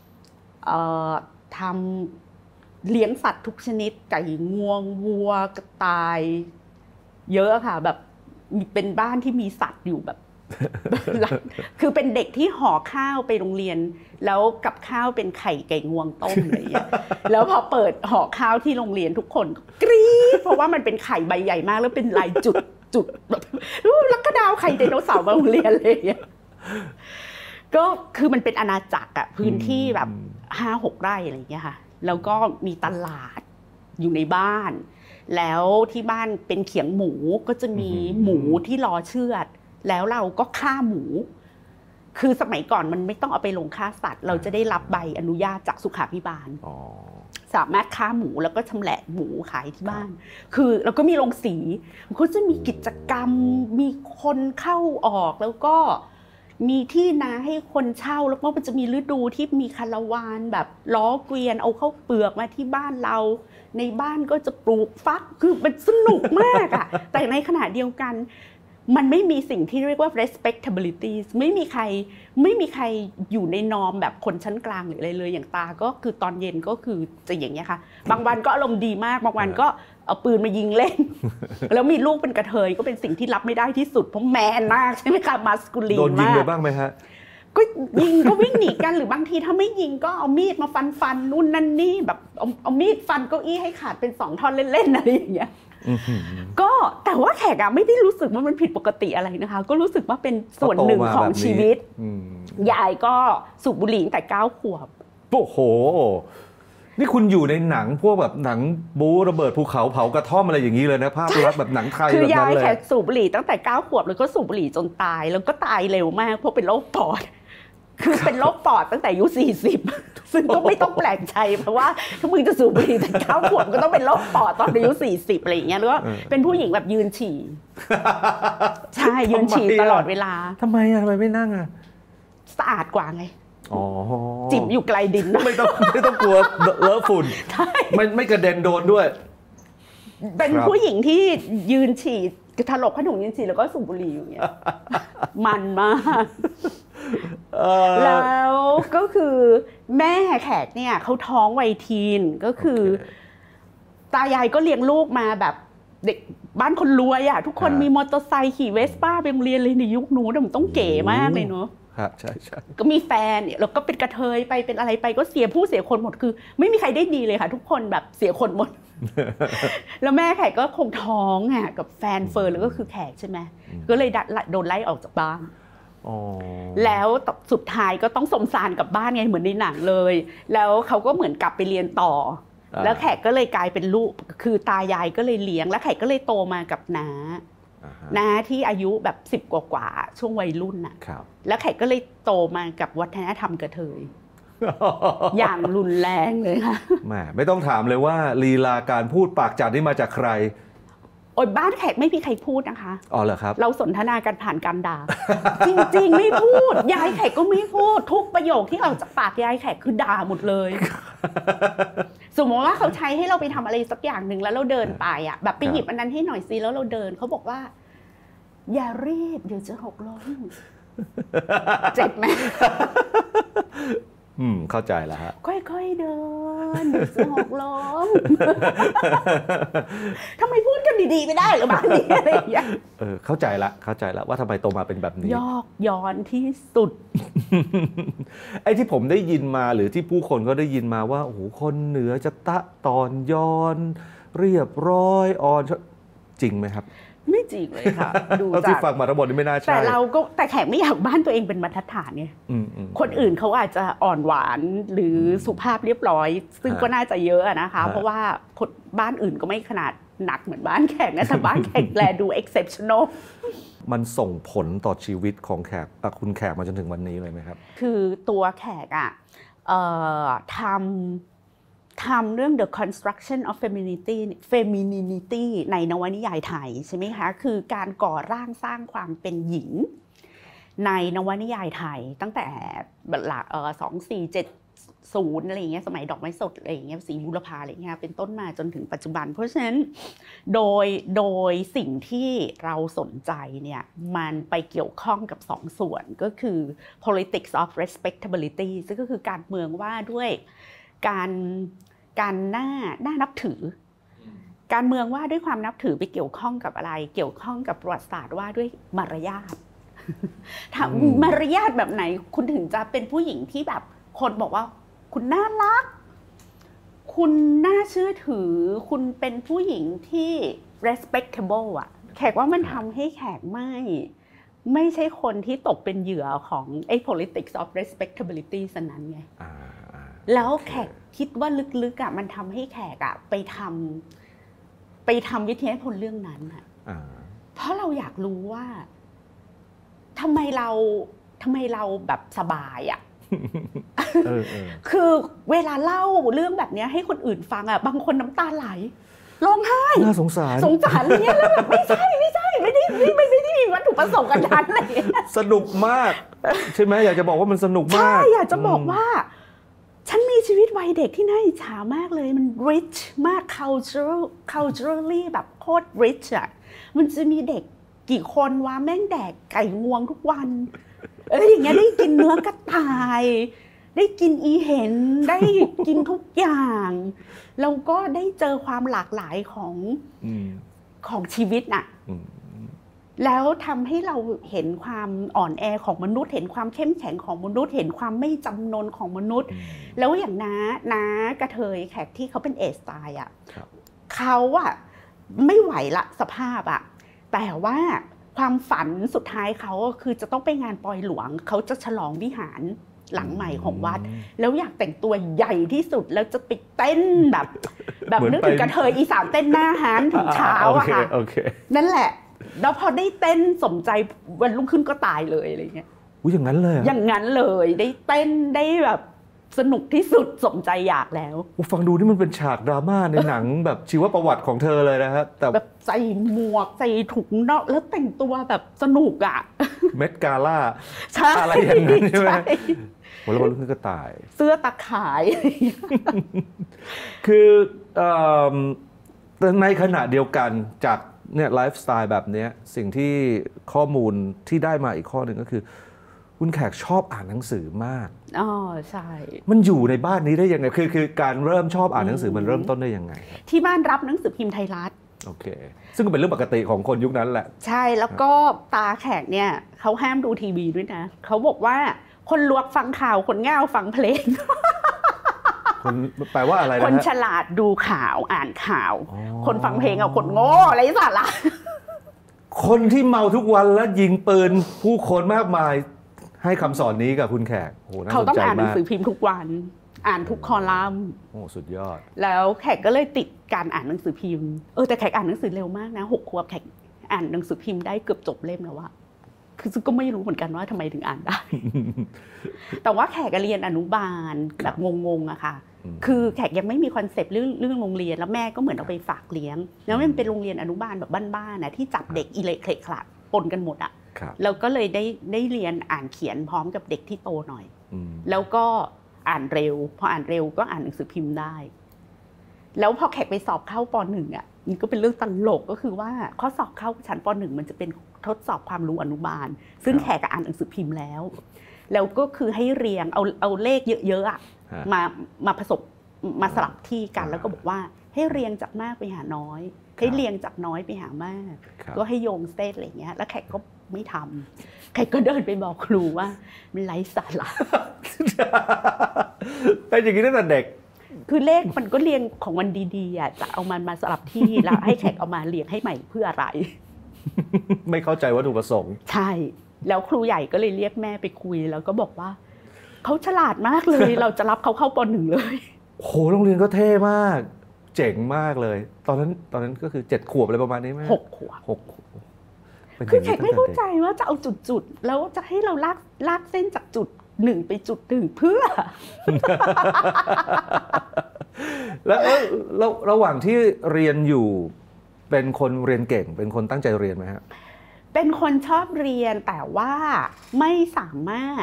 S1: ทำเลี้ยงสัตว์ทุกชนิดไก่งวงวัวกระต่ายเยอะค่ะแบบเป็นบ้านที่มีสัตว์อยู่แบบคือเป็นเด็กที่ห่อข้าวไปโรงเรียนแล้วกับข้าวเป็นไข่ไก่งวงต้มอะไรอย่างเงี้ยแล้วพอเปิดห่อข้าวที่โรงเรียนทุกคนกรี๊ดเพราะว่ามันเป็นไข่ใบใหญ่มากแล้วเป็นลายจุดแบบแล้วก็ดาวไข่ไดโนเสาร์มาโรงเรียนเลยก็คือมันเป็นอาณาจักรอะพื้นที่แบบ 5-6 ไร่อะไรอย่างเงี้ยค่ะแล้วก็มีตลาดอยู่ในบ้านแล้วที่บ้านเป็นเขียงหมูก็จะมีหมูที่รอเชือดแล้วเราก็ฆ่าหมูคือสมัยก่อนมันไม่ต้องเอาไปลงฆ่าสัตว์เราจะได้รับใบอนุญาตจากสุขาภิบาลสามารถฆ่าหมูแล้วก็ชำแหละหมูขายที่บ้านคือเราก็มีโรงสีมันก็จะมีกิจกรรมมีคนเข้าออกแล้วก็มีที่นาให้คนเช่าแล้วก็มันจะมีฤดูที่มีคาราวานแบบล้อเกวียนเอาข้าวเปลือกมาที่บ้านเราในบ้านก็จะปลูกฟักคือมันสนุกมากอะแต่ในขณะเดียวกันมันไม่มีสิ่งที่เรียกว่า respectability ไม่มีใครอยู่ในนอมแบบคนชั้นกลางหรืออะไรเลยอย่างตาก็คือตอนเย็นก็คือจะอย่างเงี้ยค่ะบางวันก็อารมณ์ดีมากบางวันก็เอาปืนมายิงเล่นแล้วมีลูกเป็นกระเทยก็เป็นสิ่งที่รับไม่ได้ที่สุดเพราะแมนมากใช่ไหมคะมาสคูลีนมากโด
S2: นยิงเลยบ้างไหมฮะ
S1: ก็ยิงก็วิ่งหนีกันหรือบางทีถ้าไม่ยิงก็เอามีดมาฟันนู่นนั่นนี่แบบเอามีดฟันเก้าอี้ให้ขาดเป็น2 ท่อนเล่นๆอะไรอย่างเงี้ยก็แต่ว่าแขกไม่ได้รู้สึกว่ามันผิดปกติอะไรนะคะก็รู้สึกว่าเป็นส่วนหนึ่งของชีวิตยายก็สูบบุหรี่ตั้งแต่9 ขวบ
S2: โอ้โหนี่คุณอยู่ในหนังพวกแบบหนังบู๊ระเบิดภูเขาเผากระท่อมอะไรอย่างนี้เลยนะภาพลักษณ์แบบหนังไทยแบบนั้นเลยคือยาย
S1: แขกสูบบุหรี่ตั้งแต่9 ขวบแล้วก็สูบบุหรี่จนตายแล้วก็ตายเร็วมากเพราะเป็นโรคปอดคือเป็นโรคปอดตั้งแต่อายุ40ซึ่งก็ไม่ต้องแปลกใจเพราะว่าถ้ามึงจะสูบบุหรี่แต่9 ขวบก็ต้องเป็นโรคปอดตอนอายุ40อะไรอย่างเงี้ยแล้วก็เป็นผู้หญิงแบบยืนฉี่ใช่ยืนฉี่ตลอดเวลา
S2: ทำไมไม่นั่ง
S1: สะอาดกว่าไงจิบอยู่ไกลดิน
S2: ไม่ต้องกลัวเลอะฝุ่นไม่กระเด็นโดนด้วย
S1: เป็นผู้หญิงที่ยืนฉี่ถลกขนมยืนฉี่แล้วก็สูบบุหรี่อยู่อย่างเงี้ยมันมากแล้วก็คือแม่แขกเนี่ยเขาท้องวัยทีนก็คือตายายก็เลี้ยงลูกมาแบบเด็กบ้านคนรวยอ่ะทุกคนมีมอเตอร์ไซค์ขี่เวสป้าไปโรงเรียนเลยในยุคนู้นมันต้องเก๋มากเลยเนาะ
S2: ครับใช่
S1: ก็มีแฟนแล้วก็เป็นกระเทยไปเป็นอะไรไปก็เสียผู้เสียคนหมดคือไม่มีใครได้ดีเลยค่ะทุกคนแบบเสียคนหมดแล้วแม่แขกก็คงท้องอ่ะกับแฟนเฟิร์นแล้วก็คือแขกใช่ไหมก็เลยโดนไล่ออกจากบ้านแล้วสุดท้ายก็ต้องสมสารกับบ้านไงเหมือนในหนังเลยแล้วเขาก็เหมือนกลับไปเรียนต่อแล้วแขกก็เลยกลายเป็นลูกคือตายายก็เลยเลี้ยงแล้วแขกก็เลยโตมากับน้าที่อายุแบบ10 กว่าช่วงวัยรุ่นน่ะแล้วแขกก็เลยโตมากับวัฒนธรรมกระเทยอย่างรุนแรงเลยค่ะ
S2: แหมไม่ต้องถามเลยว่าลีลาการพูดปากจัดนี่มาจากใคร
S1: โอ้ยบ้านแขกไม่มีใครพูดนะคะ
S2: อ๋อเหรอครับ
S1: เราสนทนากันผ่านการด่าจริงๆไม่พูดยายแขกก็ไม่พูดทุกประโยคที่ออกจากปากยายแขกคือด่าหมดเลยสมมติว่าเขาใช้ให้เราไปทำอะไรสักอย่างหนึ่งแล้วเราเดินไปอ่ะแบบไปหยิบอันนั้นให้หน่อยสิแล้วเราเดินเขาบอกว่าอย่ารีบเดี๋ยวจะหกล้มเจ็บไหม
S2: เข้าใจแล้วฮะ
S1: ค่อยๆเดินเดี๋ยวจะหกล้มทำไมพูดกันดีๆไม่ได้หรือบ้านนี้อะไรอย่างเงี้ย
S2: เข้าใจละว่าทำไมโตมาเป็นแบบนี้
S1: ยอกย้อนที่สุด
S2: ไอ้ที่ผมได้ยินมาหรือที่ผู้คนก็ได้ยินมาว่าโอ้โหคนเหนือจะตะตอนย้อนเรียบร้อยอ่อนจริงไหมครับ
S1: ไม่จริงเลยค่ะดูจาก
S2: ที่ฟังมาทั้งหมดนี่ไม่น่าใช่
S1: แต่แขกไม่อยากบ้านตัวเองเป็นบรรทัดฐานไงคนอื่นเขาอาจจะอ่อนหวานหรือสุภาพเรียบร้อยซึ่งก็น่าจะเยอะนะคะเพราะว่าคนบ้านอื่นก็ไม่ขนาดหนักเหมือนบ้านแขกนะแต่บ้านแขกแลดู exceptional
S2: มันส่งผลต่อชีวิตของแขกคุณแขกมาจนถึงวันนี้เลยไหมครับ
S1: คือตัวแขกทำเรื่อง The Construction of Femininity ในนวนิยายไทยใช่ไหมคะคือการก่อร่างสร้างความเป็นหญิงในนวนิยายไทยตั้งแต่2470อะไรอย่างเงี้ยสมัยดอกไม้สดอะไรอย่างเงี้ยศรีบุรพาอะไรอย่างเงี้ยเป็นต้นมาจนถึงปัจจุบันเพราะฉะนั้นโดยสิ่งที่เราสนใจเนี่ยมันไปเกี่ยวข้องกับ2 ส่วนก็คือ politics of respectability ซึ่งก็คือการเมืองว่าด้วยการน่านับถือการเมืองว่าด้วยความนับถือไปเกี่ยวข้องกับอะไรเกี่ยวข้องกับประวัติศาสตร์ว่าด้วยมารยาทมารยาทแบบไหนคุณถึงจะเป็นผู้หญิงที่แบบคนบอกว่าคุณน่ารักคุณน่าเชื่อถือคุณเป็นผู้หญิงที่ respectable อ่ะแขกว่ามันทำให้แขกไม่ใช่คนที่ตกเป็นเหยื่อของไอ้ politics of respectability สนั้นไงแล้วแขกคิดว่าลึกๆอ่ะมันทำให้แขกอ่ะไปทำวิทยานิพนธ์เรื่องนั้นอ่ะเพราะเราอยากรู้ว่าทำไมเราแบบสบายอ่ะคือเวลาเล่าเรื่องแบบนี้ให้คนอื่นฟังอ่ะบางคนน้ำตาไหลร้องไห้
S2: น่าสงสาร
S1: เนี่ยแล้วแบบไม่ใช่ไม่ได้มีวัตถุประสงค์กันนั้นเลย
S2: สนุกมากใช่ไหมอยากจะบอกว่ามันสนุกมาก
S1: ใช่อยากจะบอกว่าฉันมีชีวิตวัยเด็กที่น่าอิจฉามากเลยมัน rich มาก culturally แบบโคตร rich อ่ะมันจะมีเด็กกี่คนวะแม่งแดกไก่งวงทุกวันอย่างเงี้ยได้กินเนื้อกระต่ายได้กินอีเห็นได้กินทุกอย่างแล้วก็ได้เจอความหลากหลายของชีวิตน่ะแล้วทำให้เราเห็นความอ่อนแอของมนุษย์เห็นความเข้มแข็งของมนุษย์เห็นความไม่จำนนของมนุษย์แล้วอย่างน้ากระเทยแขกที่เขาเป็นเอสไตล์อ่ะเขาอ่ะไม่ไหวละสภาพอ่ะแต่ว่าความฝันสุดท้ายเขาคือจะต้องไปงานปอยหลวงเขาจะฉลองวิหารหลังใหม่ของวัดแล้วอยากแต่งตัวใหญ่ที่สุดแล้วจะไปเต้นแบบนึกถึงกระเทยอีสานเต้นหน้าฮานถึงเช้าอะค่ะนั่นแหละแล้วพอได้เต้นสมใจวันรุ่งขึ้นก็ตายเลยอะไรเงี้ย
S2: อย่างนั้นเลย
S1: อย่างนั้นเลยได้เต้นได้แบบสนุกที่สุดสมใจอยากแล้ว
S2: ฟังดูนี่มันเป็นฉากดราม่าในหนังแบบชีวประวัติของเธอเลยนะฮะแต่
S1: แบบใส่หมวกใส่ถุงนอกแล้วแต่งตัวแบบสนุกอ่ะ
S2: เม็ดกาล่าอะไรอย่างนั้นใช่ไหมแล้วมันก็ตาย
S1: เสื้อตะข่าย
S2: คือในขณะเดียวกันจากเนี่ยไลฟ์สไตล์แบบนี้สิ่งที่ข้อมูลที่ได้มาอีกข้อหนึ่งก็คือคุณแขกชอบอ่านหนังสือมาก
S1: อ๋อใช่
S2: มันอยู่ในบ้านนี้ได้ยังไงคือการเริ่มชอบอ่านหนังสือมันเริ่มต้นได้ยังไง
S1: ที่บ้านรับหนังสือพิมพ์ไทยรัฐ
S2: โอเคซึ่งก็เป็นเรื่องปกติของคนยุคนั้นแหละ
S1: ใช่แล้วก็ตาแขกเนี่ยเขาห้ามดูทีวีด้วยนะเขาบอกว่าคนลวกฟังข่าวคนง่าวฟังเพลง
S2: คนแปลว่าอะไรนะ
S1: คนฉลาดดูข่าวอ่านข่าวคนฟังเพลงเอาคนโง่อะไรสาระ
S2: คนที่เมาทุกวันแล้วยิงปืนผู้คนมากมายให้คำสอนนี้กับคุณแขก
S1: เขาต้องอ่านหนังสือพิมพ์ทุกวันอ่านทุกคอลัมน์
S2: สุดยอด
S1: แล้วแขกก็เลยติดการอ่านหนังสือพิมพ์แต่แขกอ่านหนังสือเร็วมากนะ6 ขวบแขกอ่านหนังสือพิมพ์ได้เกือบจบเล่มแล้วอะคือก็ไม่รู้เหมือนกันว่าทำไมถึงอ่านได้ แต่ว่าแขกเรียนอนุบาลแบบงงๆอะค่ะคือแขกยังไม่มีคอนเซปต์เรื่องโรงเรียนแล้วแม่ก็เหมือนเอาไปฝากเลี้ยงแล้วมันเป็นโรงเรียนอนุบาลแบบบ้านๆนะที่จับเด็กอิเล็กเคลขลักปนกันหมดอะแล้วก็เลยได้เรียนอ่านเขียนพร้อมกับเด็กที่โตหน่อยแล้วก็อ่านเร็วพออ่านเร็วก็อ่านหนังสือพิมพ์ได้แล้วพอแขกไปสอบเข้าป.1อ่ะมันก็เป็นเรื่องตลกก็คือว่าข้อสอบเข้าชั้นป.1มันจะเป็นทดสอบความรู้อนุบาลซึ่งแขกอ่านหนังสือพิมพ์แล้วก็คือให้เรียงเอาเลขเยอะๆอ่ะมาผสมมาสลับที่กันแล้วก็บอกว่าให้เรียงจากมากไปหาน้อยให้เรียงจากน้อยไปหามากก็ให้โยงเส้นอะไรเงี้ยแล้วแขกก็ไม่ทำแขกก็เดินไปบอกครูว่ามันไร้สาระ
S2: เป็นอย่างนี้ตั้งแต่เด็ก
S1: คือเลขมันก็เรียงของมันดีๆอ่ะจะเอามันมาสลับที่แล้วให้แขกเอามาเรียงให้ใหม่เพื่ออะไร
S2: ไม่เข้าใจวัตถุประสงค์
S1: ใช่แล้วครูใหญ่ก็เลยเรียกแม่ไปคุยแล้วก็บอกว่าเขาฉลาดมากเลยเราจะรับเขาเข้าป.1เลย
S2: โหโรงเรียนก็เท่มากเจ๋งมากเลยตอนนั้นก็คือ7 ขวบอะไรประมาณนี้ไหม
S1: 6 ขวบคือแขกไม่เข้าใจว่าจะเอาจุดๆแล้วจะให้เราลากเส้นจากจุด1ไปจุด1เพื่อ
S2: แล้วระหว่างที่เรียนอยู่เป็นคนเรียนเก่งเป็นคนตั้งใจเรียนไหมฮะ
S1: เป็นคนชอบเรียนแต่ว่าไม่สามารถ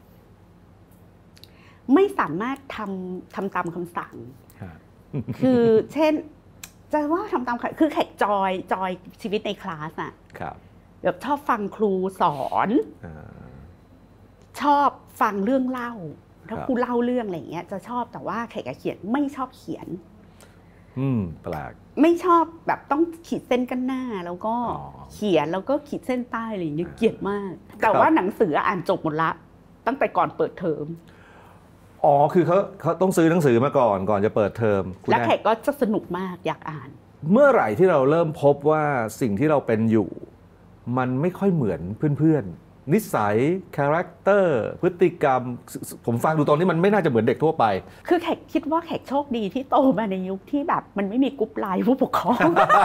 S1: ทำตามคำสั่งคือเช่นจะว่าทำตามคือแขกจอยชีวิตในคลาสอะแบบชอบฟังครูสอนชอบฟังเรื่องเล่าถ้าครูเล่าเรื่องอะไรอย่างเงี้ยจะชอบแต่ว่าแขกเขียนไม่ชอบเขียน
S2: แปลก
S1: ไม่ชอบแบบต้องขีดเส้นกันหน้าแล้วก็เขียนแล้วก็ขีดเส้นใต้อะไรอย่างเงี้ยเกลียดมากแต่ว่าหนังสืออ่านจบหมดละตั้งแต่ก่อนเปิดเทอม
S2: คือเขาต้องซื้อหนังสือมาก่อนจะเปิดเทอม
S1: และแขกก็จะสนุกมากอยากอ่าน
S2: เมื่อไหร่ที่เราเริ่มพบว่าสิ่งที่เราเป็นอยู่มันไม่ค่อยเหมือนเพื่อนๆนิสัยคาแรคเตอร์พฤติกรรมผมฟังดูตอนนี้มันไม่น่าจะเหมือนเด็กทั่วไป
S1: คือแขกคิดว่าแขกโชคดีที่โตมาในยุคที่แบบมันไม่มีกรุ๊ปไลน์ผู้ปกครอง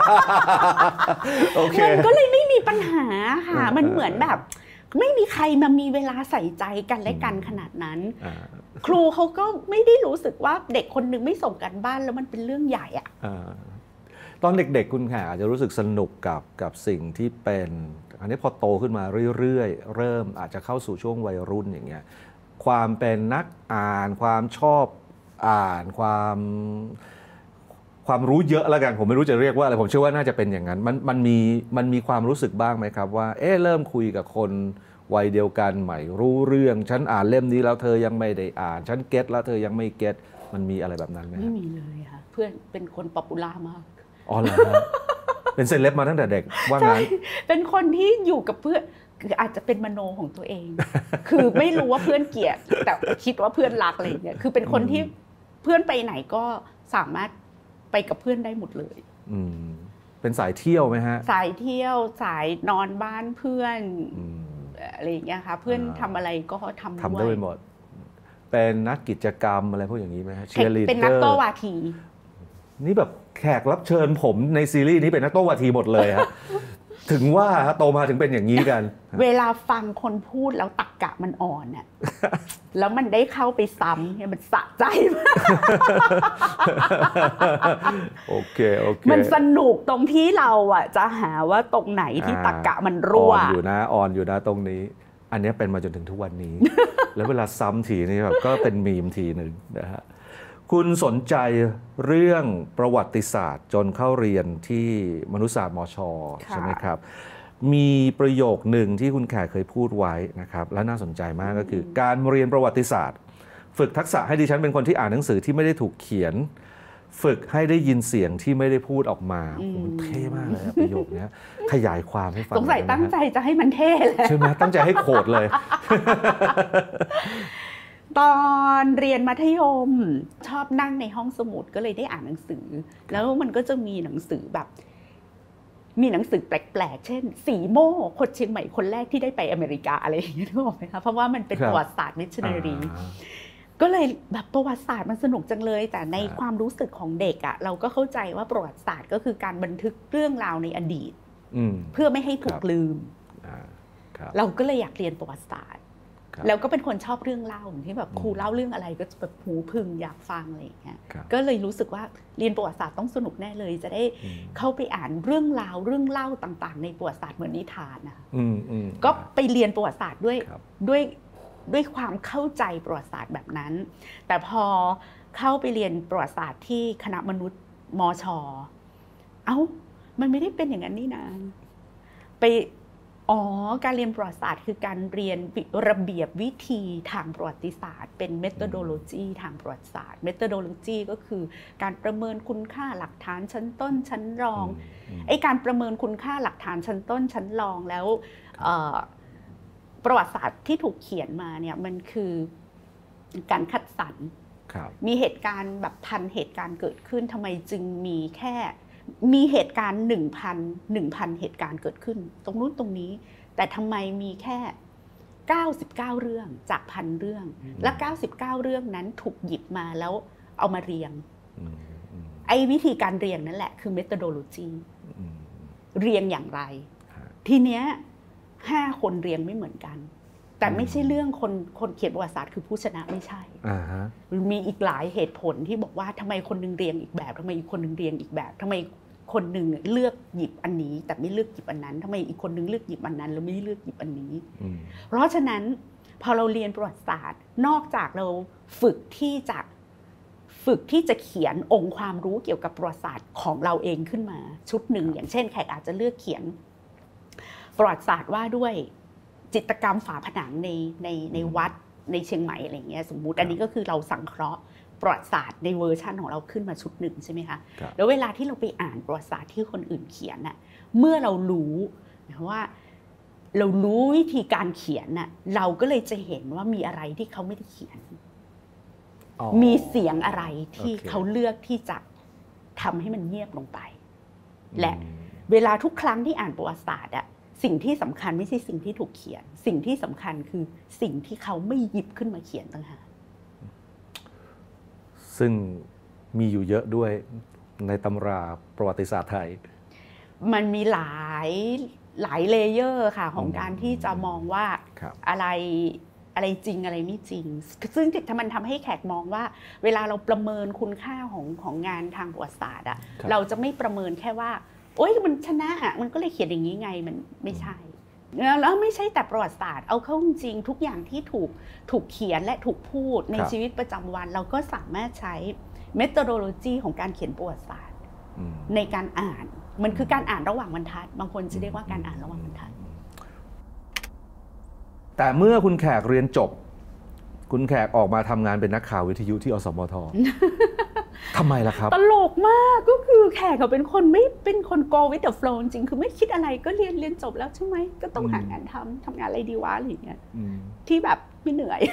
S1: มันก็เลยไม่มีปัญหาค่ะมันเหมือนแบบไม่มีใครมามีเวลาใส่ใจกันและกันขนาดนั้นครูเขาก็ไม่ได้รู้สึกว่าเด็กคนนึงไม่ส่งกันบ้านแล้วมันเป็นเรื่องใหญ่อะ
S2: ตอนเด็กๆคุณแขกอาจจะรู้สึกสนุกกับสิ่งที่เป็นอันนี้พอโตขึ้นมาเรื่อยๆเริ่มอาจจะเข้าสู่ช่วงวัยรุ่นอย่างเงี้ยความเป็นนักอ่านความชอบอ่านความรู้เยอะแล้วกันผมไม่รู้จะเรียกว่าอะไรผมเชื่อว่าน่าจะเป็นอย่างนั้นมันมีความรู้สึกบ้างไหมครับว่าเริ่มคุยกับคนวัยเดียวกันใหม่รู้เรื่องฉันอ่านเล่มนี้แล้วเธอยังไม่ได้อ่านฉันเก็ตแล้วเธอยังไม่เก็ตมันมีอะไรแบบนั้นไหม
S1: ไม่มีเลยค่ะเพื่อนเป็นคนป๊อปปูล่ามาก
S2: เหรอเป็นเซเลบมาตั้งแต่เด็กว่างั้น
S1: เป็นคนที่อยู่กับเพื่อนคืออาจจะเป็นมโนของตัวเองคือไม่รู้ว่าเพื่อนเกลียดแต่คิดว่าเพื่อนรักอะไรอย่างเงี้ยคือเป็นคนที่เพื่อนไปไหนก็สามารถไปกับเพื่อนได้หมดเลย
S2: เป็นสายเที่ยวไหมฮะ
S1: สายเที่ยวสายนอนบ้านเพื่อนอะไรอย่างเงี้ยค่ะเพื่อนทำอะไรก็ทำ
S2: ได้ไปหมดเป็นนักกิจกรรมอะไรพวกอย่างนี้ไหมฮะเชียร์ลีดเดอร์
S1: เป็นนักโต้วาที
S2: นี่แบบแขกรับเชิญผมในซีรีส์นี้เป็นนักโต้วาทีหมดเลยครับถึงว่าโตมาถึงเป็นอย่างนี้กัน
S1: เวลาฟังคนพูดแล้วตรรกะมันอ่อนเนี่ยแล้วมันได้เข้าไปซ้ำเนี่ยมันสะใจมาก
S2: โอเค
S1: มันสนุกตรงที่เราจะหาว่าตรงไหนที่ตรรกะมันรั่ว
S2: อ่อนอยู่นะตรงนี้อันนี้เป็นมาจนถึงทุกวันนี้ แล้วเวลาซ้ำทีนี่แบบก็เป็นมีมทีหนึ่งนะฮะคุณสนใจเรื่องประวัติศาสตร์จนเข้าเรียนที่มนุษยศาสตร์มช.ใช่ไหมครับมีประโยคหนึ่งที่คุณแขกเคยพูดไว้นะครับและน่าสนใจมากก็คือการเรียนประวัติศาสตร์ฝึกทักษะให้ดิฉันเป็นคนที่อ่านหนังสือที่ไม่ได้ถูกเขียนฝึกให้ได้ยินเสียงที่ไม่ได้พูดออกมามันเท่มากเลยประโยคนี้ขยายความให้ฟัง
S1: สงสัยตั้งใจจะให้มันเท่เลย
S2: ใช่ไหมตั้งใจให้โคตรเลย
S1: ตอนเรียนมัธยมชอบนั่งในห้องสมุดก็เลยได้อ่านหนังสือแล้วมันก็จะมีหนังสือแบบมีหนังสือแปลกๆเช่นสีโม่คนเชียงใหม่คนแรกที่ได้ไปอเมริกาอะไรอย่างเงี้ยถูกไหมคะเพราะว่ามันเป็นประวัติศาสตร์มิชชันนารีก็เลยแบบประวัติศาสตร์มันสนุกจังเลยแต่ในความรู้สึกของเด็กเราก็เข้าใจว่าประวัติศาสตร์ก็คือการบันทึกเรื่องราวในอดีตเพื่อไม่ให้ถูกลืมเราก็เลยอยากเรียนประวัติศาสตร์แล้วก็เป็นคนชอบเรื่องเล่าที่แบบครูเล่าเรื่องอะไรก็แบบหูพึ่งอยากฟังอะไรอย่างเงี้ยก็เลยรู้สึกว่าเรียนประวัติศาสตร์ต้องสนุกแน่เลยจะได้เข้าไปอ่านเรื่องราวเรื่องเล่าต่างๆในประวัติศาสตร์เหมือนนิทานนะก็ไปเรียนประวัติศาสตร์ด้วยความเข้าใจประวัติศาสตร์แบบนั้นแต่พอเข้าไปเรียนประวัติศาสตร์ที่คณะมนุษย์มช.มันไม่ได้เป็นอย่างนั้นนี่นะการเรียนประวัติศาสตร์คือการเรียนระเบียบวิธีทางประวัติศาสตร์เป็น methodology ทางประวัติศาสตร์ methodology ก็คือการประเมินคุณค่าหลักฐานชั้นต้นชั้นรองการประเมินคุณค่าหลักฐานชั้นต้นชั้นรองแล้วประวัติศาสตร์ที่ถูกเขียนมาเนี่ยมันคือการคัดสรรมีเหตุการณ์แบบพันเหตุการณ์เกิดขึ้นทำไมจึงมีเหตุการณ์ 1,000 เหตุการณ์เกิดขึ้นตรงนู้นตรงนี้แต่ทำไมมีแค่99เรื่องจาก1,000เรื่องและ99เรื่องนั้นถูกหยิบมาแล้วเอามาเรียงวิธีการเรียงนั่นแหละคือ methodology เรียงอย่างไรทีเนี้ย5คนเรียงไม่เหมือนกันแต่ไม่ใช่เรื่องคนเขียนประวัติศาสตร์คือผู้ชนะไม่ใช่มีอีกหลายเหตุผลที่บอกว่าทำไมคนนึงเรียงอีกแบบทำไมอีกคนนึงเรียงอีกแบบทำไมคนนึงเลือกหยิบอันนี้แต่ไม่เลือกหยิบอันนั้นทำไมอีกคนนึงเลือกหยิบอันนั้นแล้วไม่เลือกหยิบอันนี้เพราะฉะนั้นพอเราเรียนประวัติศาสตร์นอกจากเราฝึกที่จะเขียนองค์ความรู้เกี่ยวกับประวัติศาสตร์ของเราเองขึ้นมาชุดหนึ่งอย่างเช่นแขกอาจจะเลือกเขียนประวัติศาสตร์ว่าด้วยจิตรกรรมฝาผนังในวัดในเชียงใหม่อะไรเงี้ยสมมุติอันนี้ก็คือเราสังเคราะห์ประวัติศาสตร์ในเวอร์ชันของเราขึ้นมาชุดหนึ่งใช่ไหมคะแล้วเวลาที่เราไปอ่านประวัติศาสตร์ที่คนอื่นเขียนน่ะเมื่อเรารู้ว่าเรารู้วิธีการเขียนน่ะเราก็เลยจะเห็นว่ามีอะไรที่เขาไม่ได้เขียนมีเสียงอะไรที่เขาเลือกที่จะทำให้มันเงียบลงไปและเวลาทุกครั้งที่อ่านประวัติศาสตร์สิ่งที่สำคัญไม่ใช่สิ่งที่ถูกเขียนสิ่งที่สำคัญคือสิ่งที่เขาไม่หยิบขึ้นมาเขียนต่างหาก
S2: ซึ่งมีอยู่เยอะด้วยในตำราประวัติศาสตร์ไทย
S1: มันมีหลายเลเยอร์ค่ะของการที่จะมองว่าอะไรจริงอะไรไม่จริงซึ่งมันทำให้แขกมองว่าเวลาเราประเมินคุณค่าของงานทางประวัติศาสตร์เราจะไม่ประเมินแค่ว่าโอ๊ยมันชนะมันก็เลยเขียนอย่างนี้ไงมันไม่ใช่แล้วไม่ใช่แต่ประวัติศาสตร์เอาเข้าจริงทุกอย่างที่ถูกเขียนและถูกพูดในชีวิตประจำวันเราก็สามารถใช้ methodology ของการเขียนประวัติศาสตร์ในการอ่านมันคือการอ่านระหว่างบรรทัดบางคนจะเรียกว่าการอ่านระหว่างบรรทัด
S2: แต่เมื่อคุณแขกเรียนจบคุณแขกออกมาทำงานเป็นนักข่าววิทยุที่อสมท ทำไมล่ะครับ
S1: ตลกมากก็คือแขกเขาเป็นคนไม่เป็นคน go with the flow จริงคือไม่คิดอะไรก็เรียนจบแล้วใช่ไหมก็ต้องหางานทำงานอะไรดีวะอะไรอย่างเงี้ยที่แบบไม่เหนื่อย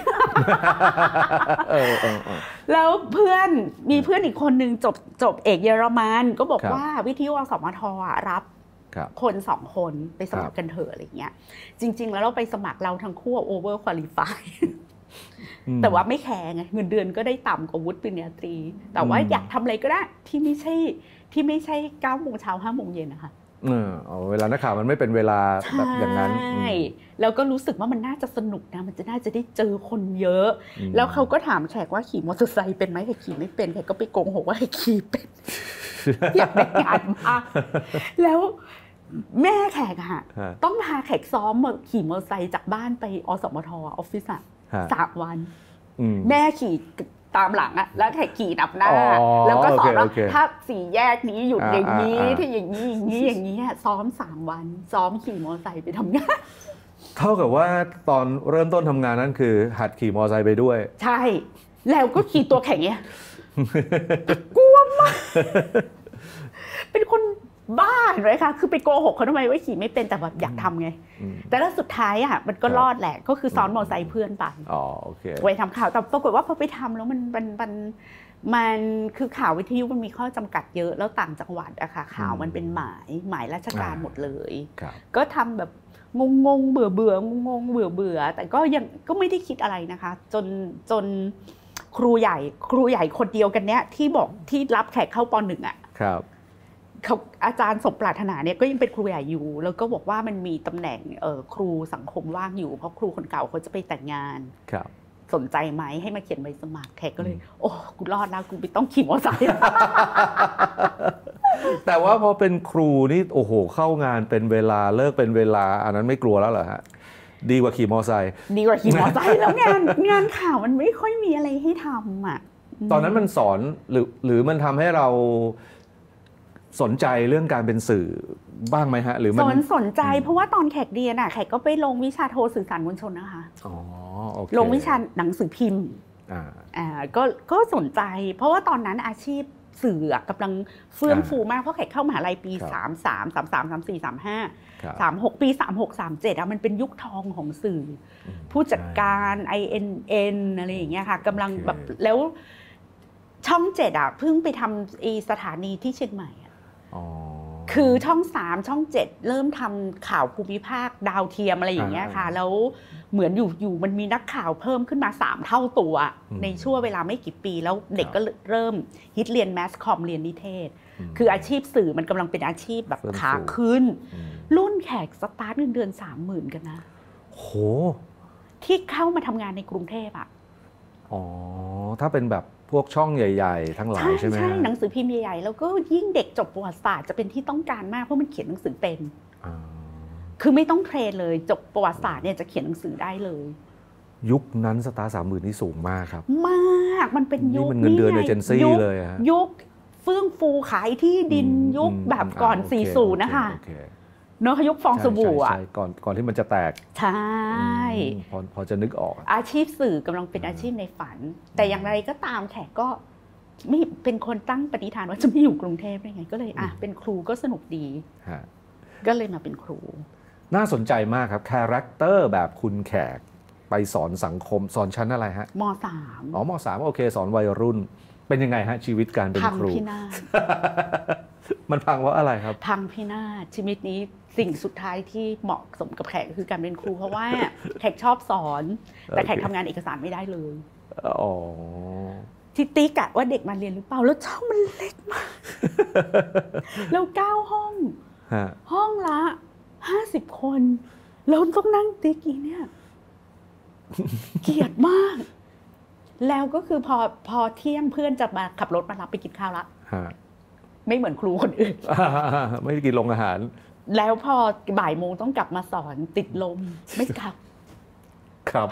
S1: แล้วมีเพื่อนอีกคนนึงจบเอกเยอรมันก็บอกว่าวิทยุอสมทรับคน2คนไปสมัครกันเถอะอะไรเงี้ยจริงๆแล้วเราไปสมัครเราทั้งคู่ over qualify แต่ว่าไม่แคร์ไงเงินเดือนก็ได้ต่ำกว่าวุฒิปริญญาตรีแต่ว่าอยากทำอะไรก็ได้ที่ไม่ใช่9 โมงเช้า5 โมงเย็นนะคะ
S2: เวลานักข่าวมันไม่เป็นเวลาแบบอย่างนั้น
S1: ใช่แล้วก็รู้สึกว่ามันน่าจะสนุกนะมันจะน่าจะได้เจอคนเยอะแล้วเขาก็ถามแขกว่าขี่มอเตอร์ไซค์เป็นไหมแขกขี่ไม่เป็นแขกก็ไปโกหกว่าแขกขี่เป็น อยากได้งานมากแล้วแม่แขกอะต้องพาแขกซ้อมขี่มอเตอร์ไซค์จากบ้านไปอสมทออฟฟิศอะ3 วันแม่ขี่ตามหลังอะแล้วแขกขี่นำหน้าแล้วก็สอนว่าถ้า4 แยกนี้หยุดอย่างนี้ที่อย่างนี้อย่างนี้อย่างนี้ซ้อม3 วันซ้อมขี่มอเตอร์ไซค์ไปทำงาน
S2: เท่ากับว่าตอนเริ่มต้นทำงานนั้นคือหัดขี่มอเตอร์ไซค์ไปด้วย
S1: ใช่แล้วก็ขี่ตัวแข็งเนี่ยกลัวมากเป็นคนบ้าเลยค่ะคือไปโกหกเขาทำไมว่าขี่ไม่เป็นแต่แบบอยากทำไงแต่แล้วสุดท้ายอ่ะมันก็รอดแหละก็คือซ้อนมอเตอร์ไซค์เพื่อนไป
S2: โอเค
S1: ไว้ทำข่าวแต่ปรากฏว่าพอไปทำแล้วมันคือข่าววิทยุมันมีข้อจำกัดเยอะแล้วต่างจังหวัดอะค่ะข่าวมันเป็นหมายราชการหมดเลยก็ทำแบบงงเบื่อแต่ก็ยังก็ไม่ได้คิดอะไรนะคะจนครูใหญ่คนเดียวกันเนี้ยที่บอกที่รับแขกเข้าป.1 อ่ะเขาอาจารย์สมปรารถนาเนี่ยก็ยังเป็นครูใหญ่อยู่แล้วก็บอกว่ามันมีตำแหน่งครูสังคมว่างอยู่เพราะครูคนเก่าเขาจะไปแต่งงานสนใจไหมให้มาเขียนใบสมัครแขกก็เลยโอ้กูรอดแล้วกูไม่ต้องขี่มอเตอร์ไซค์
S2: แต่ว่าพอเป็นครูนี่โอ้โหเข้างานเป็นเวลาเลิกเป็นเวลาอันนั้นไม่กลัวแล้วเหรอฮะดีกว่าขี่มอเตอร์ไซค์
S1: ดีกว่าขี่มอเตอร์ไซค์แล้วงานข่าวมันไม่ค่อยมีอะไรให้ทำอ่ะ
S2: ตอนนั้นมันสอนหรือมันทำให้เราสนใจเรื่องการเป็นสื่อบ้างไหมฮะหรือมัน
S1: สนใจเพราะว่าตอนแขกเรียนอ่ะแขกก็ไปลงวิชาโทสื่อสารมวลชนนะคะ
S2: โอเค
S1: ลงวิชาหนังสือพิมพ์ก็สนใจเพราะว่าตอนนั้นอาชีพสื่อกำลังเฟื่องฟูมากเพราะแขกเข้ามหาลัยปี33 33 34 35 36ปี36 37อ่ะมันเป็นยุคทองของสื่อผู้จัดการ INN อะไรอย่างเงี้ยค่ะกำลังแบบแล้วช่อง7อ่ะเพิ่งไปทำสถานีที่เชียงใหม่คือช่อง3ช่อง7เริ่มทำข่าวภูมิภาคดาวเทียมอะไรอย่างเงี้ยค่ะแล้วเหมือนอยู่มันมีนักข่าวเพิ่มขึ้นมา3 เท่าตัวในช่วงเวลาไม่กี่ปีแล้วเด็กก็เริ่มฮิตเรียนแมสคอมเรียนนิเทศคืออาชีพสื่อมันกำลังเป็นอาชีพแบบขาขึ้นรุ่นแขกสตาร์ทเงินเดือน 30,000 กันนะ
S2: โห
S1: ที่เข้ามาทำงานในกรุงเทพ
S2: ถ้าเป็นแบบพวกช่องใหญ่ๆทั้งหลายใช่ไหม
S1: ใช่หนังสือพิมพ์ใหญ่ๆแล้วก็ยิ่งเด็กจบประวัติศาสตร์จะเป็นที่ต้องการมากเพราะมันเขียนหนังสือเป็นคือไม่ต้องเทรนเลยจบประวัติศาสตร์เนี่ยจะเขียนหนังสือได้เลย
S2: ยุคนั้นสตาร์ 30,000 นี่สูงมากครับ
S1: มากมันเป็นยุค
S2: นี่มันเงินเดือนเอเจนซี่เลยฮะ
S1: ยุคเฟื่องฟูขายที่ดินยุคแบบก่อน40นะคะเนอะยุคฟองสบู่อ่ะ
S2: ก่อนที่มันจะแตก
S1: ใช่
S2: พอจะนึกออก
S1: อาชีพสื่อกำลังเป็นอาชีพในฝันแต่อย่างไรก็ตามแขกก็ไม่เป็นคนตั้งปณิธานว่าจะไม่อยู่กรุงเทพได้ไงก็เลยเป็นครูก็สนุกดีก็เลยมาเป็นครู
S2: น่าสนใจมากครับคาแรคเตอร์แบบคุณแขกไปสอนสังคมสอนชั้นอะไรฮะ
S1: ม
S2: .3 ม.3 โอเคสอนวัยรุ่นเป็นยังไงฮะชีวิตการเป็นครู
S1: พังพินาศ
S2: มันพังเพราะอะไรครับ
S1: พังพินาศชีวิตนี้สิ่งสุดท้ายที่เหมาะสมกับแขกคือการเป็นครูเพราะว่าแขกชอบสอนแต่แขกทำงานเอกสารไม่ได้เลยที่ติ๊กอะว่าเด็กมาเรียนหรือเปล่าแล้วช่องมันเล็กมากแล้ว9 ห้องละ50 คนแล้วต้องนั่งติ๊กอีเนี่ยเกลียดมากแล้วก็คือพอเที่ยงเพื่อนจะมาขับรถมารับไปกินข้าวละไม่เหมือนครูคนอื่น
S2: ไม่ได้กินโรงอาหาร
S1: แล้วพอบ่ายโมงต้องกลับมาสอนติดลมไม่กลับ
S2: ครับ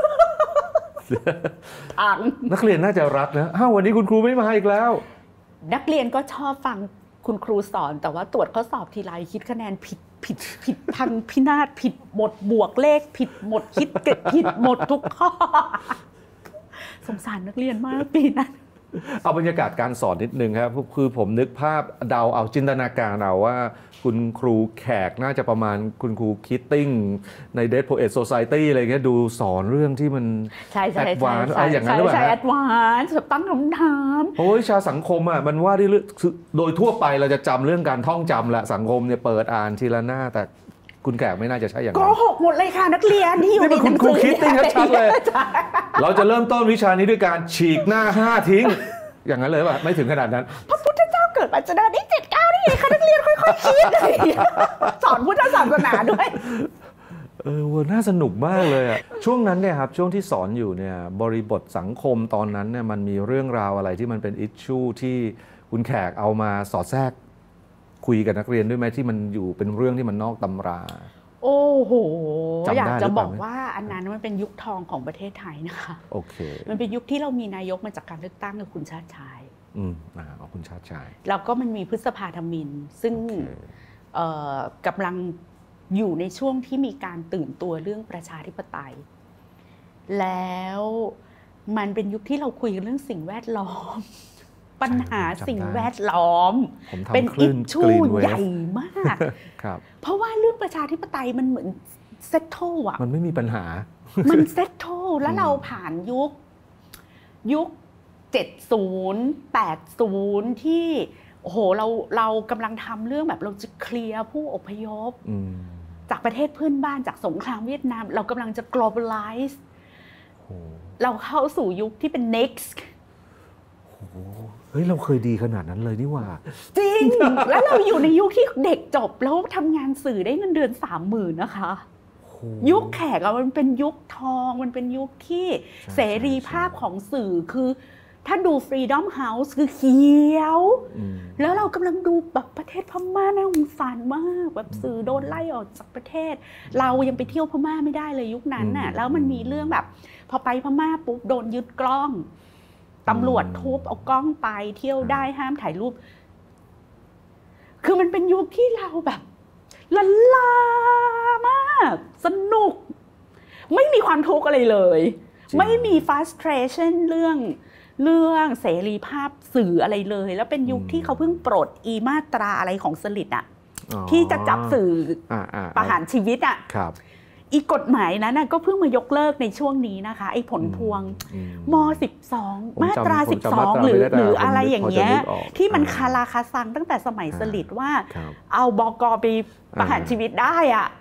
S1: นั
S2: กเรียนน่าจะรักนะวันนี้คุณครูไม่มาอีกแล้ว
S1: นักเรียนก็ชอบฟังคุณครูสอนแต่ว่าตรวจข้อสอบทีไรคิดคะแนนผิดพังพินาศผิดหมดบวกเลขผิดหมดคิดเกิดผิดหมดทุกข้อสงสารนักเรียนมากปีนั้น
S2: เอาบรรยากาศการสอนนิดนึงครับคือผมนึกภาพเดาเอาจินตนาการเอาว่าคุณครูแขกน่าจะประมาณคุณครูคิตติ้งใน Dead Poets Society อะไรเงี้ยดูสอนเรื่องที่มันแอดวานซ์อะไรอย่างนั้นหรือเปล่า
S1: ใช่แอดวานซ์ตั้งคำถาม
S2: โอ้ยวิชาสังคมอ่ะมันว่าที่โดยทั่วไปเราจะจำเรื่องการท่องจำแหละสังคมเนี่ยเปิดอ่านทีละหน้าแต่คุณแขกไม่น่าจะใช่อย่างนั้น
S1: โกหกหมดเลยค่ะนักเรียนที่อยู่ในหนังสือ
S2: คุณครูคิตติ้งชัดเลยเราจะเริ่มต้นวิชานี้ด้วยการฉีกหน้า5ทิ้งอย่างนั้นเลยป่ะไม่ถึงขนาดนั้น
S1: พระพุทธเจ้าเกิดปัจจุบันได้7 9ได้ค่ะนักเรียนค่อยๆคิดสอนพุทธศาสนาด้วย
S2: น่าสนุกมากเลยอ่ะช่วงนั้นเนี่ยครับช่วงที่สอนอยู่เนี่ยบริบทสังคมตอนนั้นเนี่ยมันมีเรื่องราวอะไรที่มันเป็นอิชชูที่คุณแขกเอามาสอดแทรกคุยกับนักเรียนด้วยไหมที่มันอยู่เป็นเรื่องที่มันนอกตำรา
S1: โอ้โหอยากจะบอกว่าอันนั้นมันเป็นยุคทองของประเทศไทยนะคะ
S2: โอเค
S1: มันเป็นยุคที่เรามีนายกมาจากการเลือกตั้งคือคุณชาติชาย
S2: คุณชาติชาย
S1: แล้วก็มันมีพฤษภาธมิฬซึ่งกำลังอยู่ในช่วงที่มีการตื่นตัวเรื่องประชาธิปไตยแล้วมันเป็นยุคที่เราคุยกันเรื่องสิ่งแวดล้อมปัญหาสิ่งแวดล้อมเป็นอิชชูใหญ่มากเพราะว่าเรื่องประชาธิปไตยมันเหมือนเซตโตอ่ะ
S2: มันไม่มีปัญหา
S1: มันเซตโตแล้วเราผ่านยุค70 80ที่โอ้โหเรากำลังทำเรื่องแบบเราจะเคลียร์ผู้อพยพจากประเทศเพื่อนบ้านจากสงครามเวียดนามเรากำลังจะ globalize เราเข้าสู่ยุคที่เป็น next
S2: เฮ้ยเราเคยดีขนาดนั้นเลยนี่หว่า
S1: จริง แล้วเราอยู่ในยุคที่เด็กจบแล้วทำงานสื่อได้เงินเดือน 30,000 นะคะยุคแขกมันเป็นยุคทองมันเป็นยุคที่เสรีภาพของสื่อคือถ้าดู Freedom House คือเขียวแล้วเรากำลังดูแบบประเทศพม่าน่าสงสารมากแบบสื่อโดนไล่ออกจากประเทศเรายังไปเที่ยวพม่าไม่ได้เลยยุคนั้นน่ะแล้วมันมีเรื่องแบบพอไปพม่าปุ๊บโดนยึดกล้องตำรวจทุบเอากล้องไปเที่ยวได้ห้ามถ่ายรูปคือมันเป็นยุคที่เราแบบละลามากสนุกไม่มีความทุกข์อะไรเลยไม่มี frustration เรื่องเสรีภาพสื่ออะไรเลยแล้วเป็นยุคที่เขาเพิ่งปลดมาตราอะไรของสลิดที่จะจับสื่อประหารชีวิตอีกฎหมายนั้นก็เพิ่งมายกเลิกในช่วงนี้นะคะไอ้ผลพวงม.12 มาตรา12หรืออะไรอย่างเงี้ยที่มันคาราคาซังตั้งแต่สมัยสลิดว่าเอาบก.ไปประหารชีวิตได้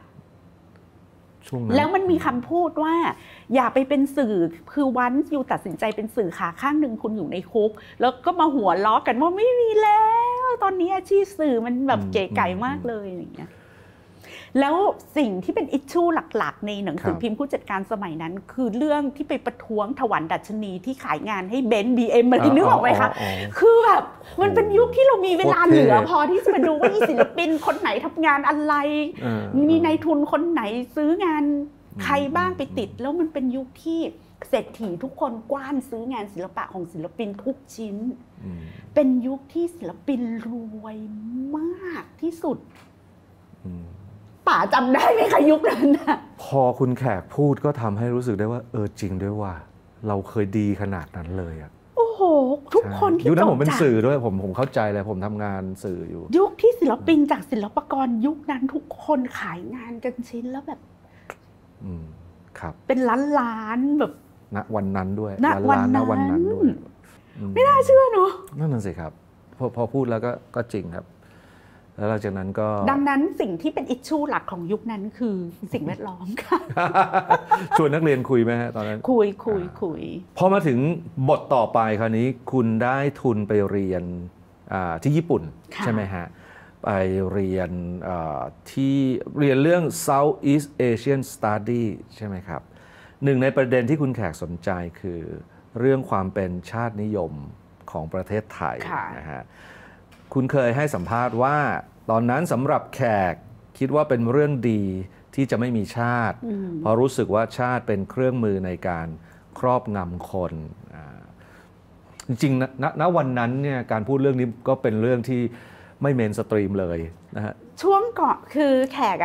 S1: แล้วมันมีคำพูดว่าอย่าไปเป็นสื่อคือวันอยู่ตัดสินใจเป็นสื่อขาข้างหนึ่งคุณอยู่ในคุกแล้วก็มาหัวล้อกันว่าไม่มีแล้วตอนนี้อาชีพสื่อมันแบบเก๋ไก๋มากเลยอย่างเงี้ยแล้วสิ่งที่เป็นอิชชูหลักๆในหนังสือพิมพ์ผู้จัดการสมัยนั้นคือเรื่องที่ไปประท้วงถวันดัชนีที่ขายงานให้เบนซ์ BM อะไรนึกออกไหมคะคือแบบมันเป็นยุคที่เรามีเวลาเหลือพอที่จะมาดูว่าศิลปินคนไหนทำงานอะไรมีนายทุนคนไหนซื้องานใครบ้างไปติดแล้วมันเป็นยุคที่เศรษฐีทุกคนกว้านซื้องานศิลปะของศิลปินทุกชิ้นเป็นยุคที่ศิลปินรวยมากที่สุดป๋าจำได้ไหมคะยุคนั้น
S2: พอคุณแขกพูดก็ทำให้รู้สึกได้ว่าจริงด้วยว่าเราเคยดีขนาดนั้นเลย
S1: โอ้โหทุกคนที่
S2: ยุคนั้นผมเป็นสื่อด้วยผมเข้าใจเลยผมทำงานสื่ออยู่
S1: ยุคที่ศิลปินจากศิลปากรยุคนั้นทุกคนขายงานกันชิ้นแล้วแบบ
S2: ครับ
S1: เป็นล้านๆแบบ
S2: ณวันนั้นด้วย
S1: ณวันนั้นด้วยไม่น่าเชื่อเนอะ
S2: นั่นน่ะสิครับพอพูดแล้วก็จริงครับแล้วหลังจากนั้นก็
S1: ดังนั้นสิ่งที่เป็นอิชชูหลักของยุคนั้นคือสิ่งแวดล้อมค่ะ
S2: ชวนนักเรียนคุยไหมฮะตอนนั้น
S1: คุย
S2: พอมาถึงบทต่อไปคราวนี้คุณได้ทุนไปเรียนที่ญี่ปุ่นใช่ไหมฮะไปเรียนที่เรียนเรื่อง Southeast Asian Study ใช่ไหมครับหนึ่งในประเด็นที่คุณแขกสนใจคือเรื่องความเป็นชาตินิยมของประเทศไทยนะฮะคุณเคยให้สัมภาษณ์ว่าตอนนั้นสำหรับแขกคิดว่าเป็นเรื่องดีที่จะไม่มีชาติเพราะรู้สึกว่าชาติเป็นเครื่องมือในการครอบงำคนจริงๆณวันนั้นเนี่ยการพูดเรื่องนี้ก็เป็นเรื่องที่ไม่เมนสตรีมเลยนะฮะ
S1: ช่วงก่อนคือแขก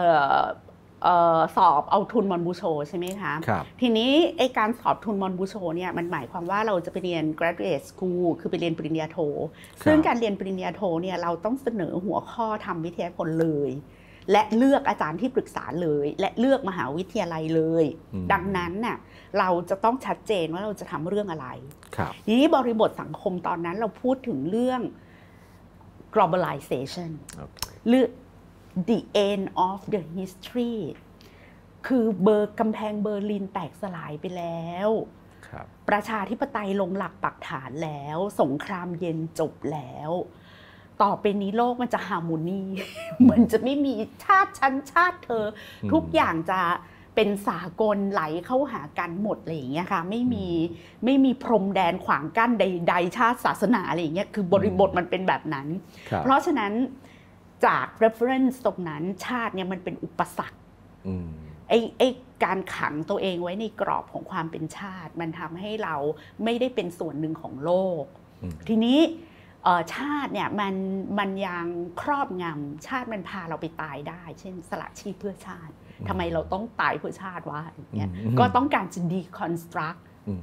S1: สอบเอาทุนมอนบูโชใช่ไหมคะทีนี้ไอการสอบทุนมอนบูโชเนี่ยมันหมายความว่าเราจะไปเรียน graduate school คือไปเรียนปริญญาโทซึ่งการเรียนปริญญาโทเนี่ยเราต้องเสนอหัวข้อทำวิทยานิพนธ์เลยและเลือกอาจารย์ที่ปรึกษาเลยและเลือกมหาวิทยาลัยเลยดังนั้นน่ะเราจะต้องชัดเจนว่าเราจะทำเรื่องอะไรทีนี้บริบทสังคมตอนนั้นเราพูดถึงเรื่อง globalization หรือThe end of the history คือกำแพงเบอร์ลินแตกสลายไปแล้วประชาธิปไตยลงหลักปักฐานแล้วสงครามเย็นจบแล้วต่อไปนี้โลกมันจะฮาร์โมนีมันจะไม่มีชาติชั้นชาติเธอทุกอย่างจะเป็นสากลไหลเข้าหากันหมดอะไรอย่างเงี้ยค่ะไม่มีพรมแดนขวางกั้นใดๆชาติศาสนาอะไรอย่างเงี้ยคือบริบทมันเป็นแบบนั้นเพราะฉะนั้นจาก reference ตรงนั้นชาติเนี่ยมันเป็นอุปสรรคไอ้การขังตัวเองไว้ในกรอบของความเป็นชาติมันทำให้เราไม่ได้เป็นส่วนหนึ่งของโลกทีนี้ชาติเนี่ยมันยังครอบงำชาติมันพาเราไปตายได้เช่นสละชีพเพื่อชาติทำไมเราต้องตายเพื่อชาติวะอย่างเงี้ยก็ต้องการจะ deconstruct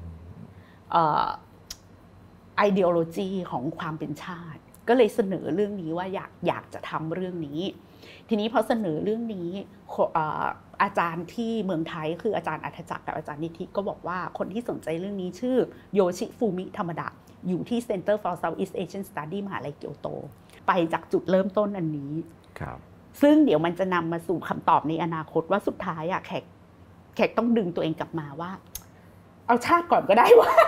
S1: ideology ของความเป็นชาติก็เลยเสนอเรื่องนี้ว่าอยากจะทำเรื่องนี้ทีนี้พอเสนอเรื่องนี้อาจารย์ที่เมืองไทยคืออาจารย์อัธจักรกับอาจารย์นิธิก็บอกว่าคนที่สนใจเรื่องนี้ชื่อโยชิฟูมิธรรมดะอยู่ที่ Center for Southeast Asian Study มหาลัยเกียวโตไปจากจุดเริ่มต้นอันนี้ซึ่งเดี๋ยวมันจะนำมาสู่คำตอบในอนาคตว่าสุดท้ายอะแขกต้องดึงตัวเองกลับมาว่าเอาชาติก่อนก็ได้ว่า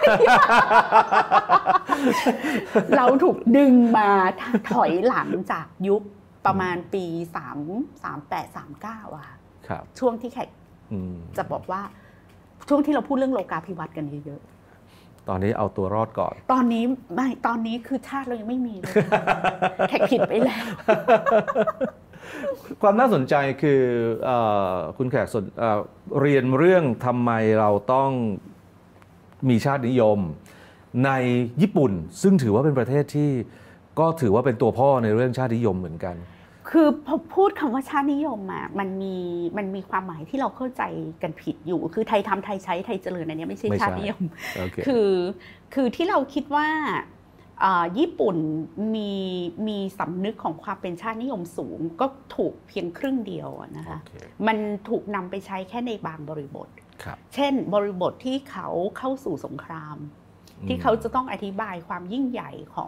S1: เราถูกดึงมาถอยหลังจากยุคประมาณปี38-39อะช่วงที่แขกจะบอกว่าช่วงที่เราพูดเรื่องโลกาภิวัตน์กันเยอะ
S2: ตอนนี้เอาตัวรอดก่อน
S1: ตอนนี้คือชาติเรายังไม่มีเลยแขกผิดไปแล้ว
S2: ความน่าสนใจคือคุณแขกเรียนเรื่องทำไมเราต้องมีชาตินิยมในญี่ปุ่นซึ่งถือว่าเป็นประเทศที่ก็ถือว่าเป็นตัวพ่อในเรื่องชาตินิยมเหมือนกัน
S1: คือพอพูดคำว่าชาตินิยมอ่ะมันมีความหมายที่เราเข้าใจกันผิดอยู่คือไทยทำไทยใช้ไทยเจริญอันนี้ไม่ใช่ชาตินิยม
S2: okay.
S1: คือที่เราคิดว่าญี่ปุ่นมีสำนึกของความเป็นชาตินิยมสูงก็ถูกเพียงครึ่งเดียวนะคะ
S2: okay.
S1: มันถูกนำไปใช้แค่ในบางบริบทเช่นบริบทที่เขาเข้าสู่สงครามที่เขาจะต้องอธิบายความยิ่งใหญ่ของ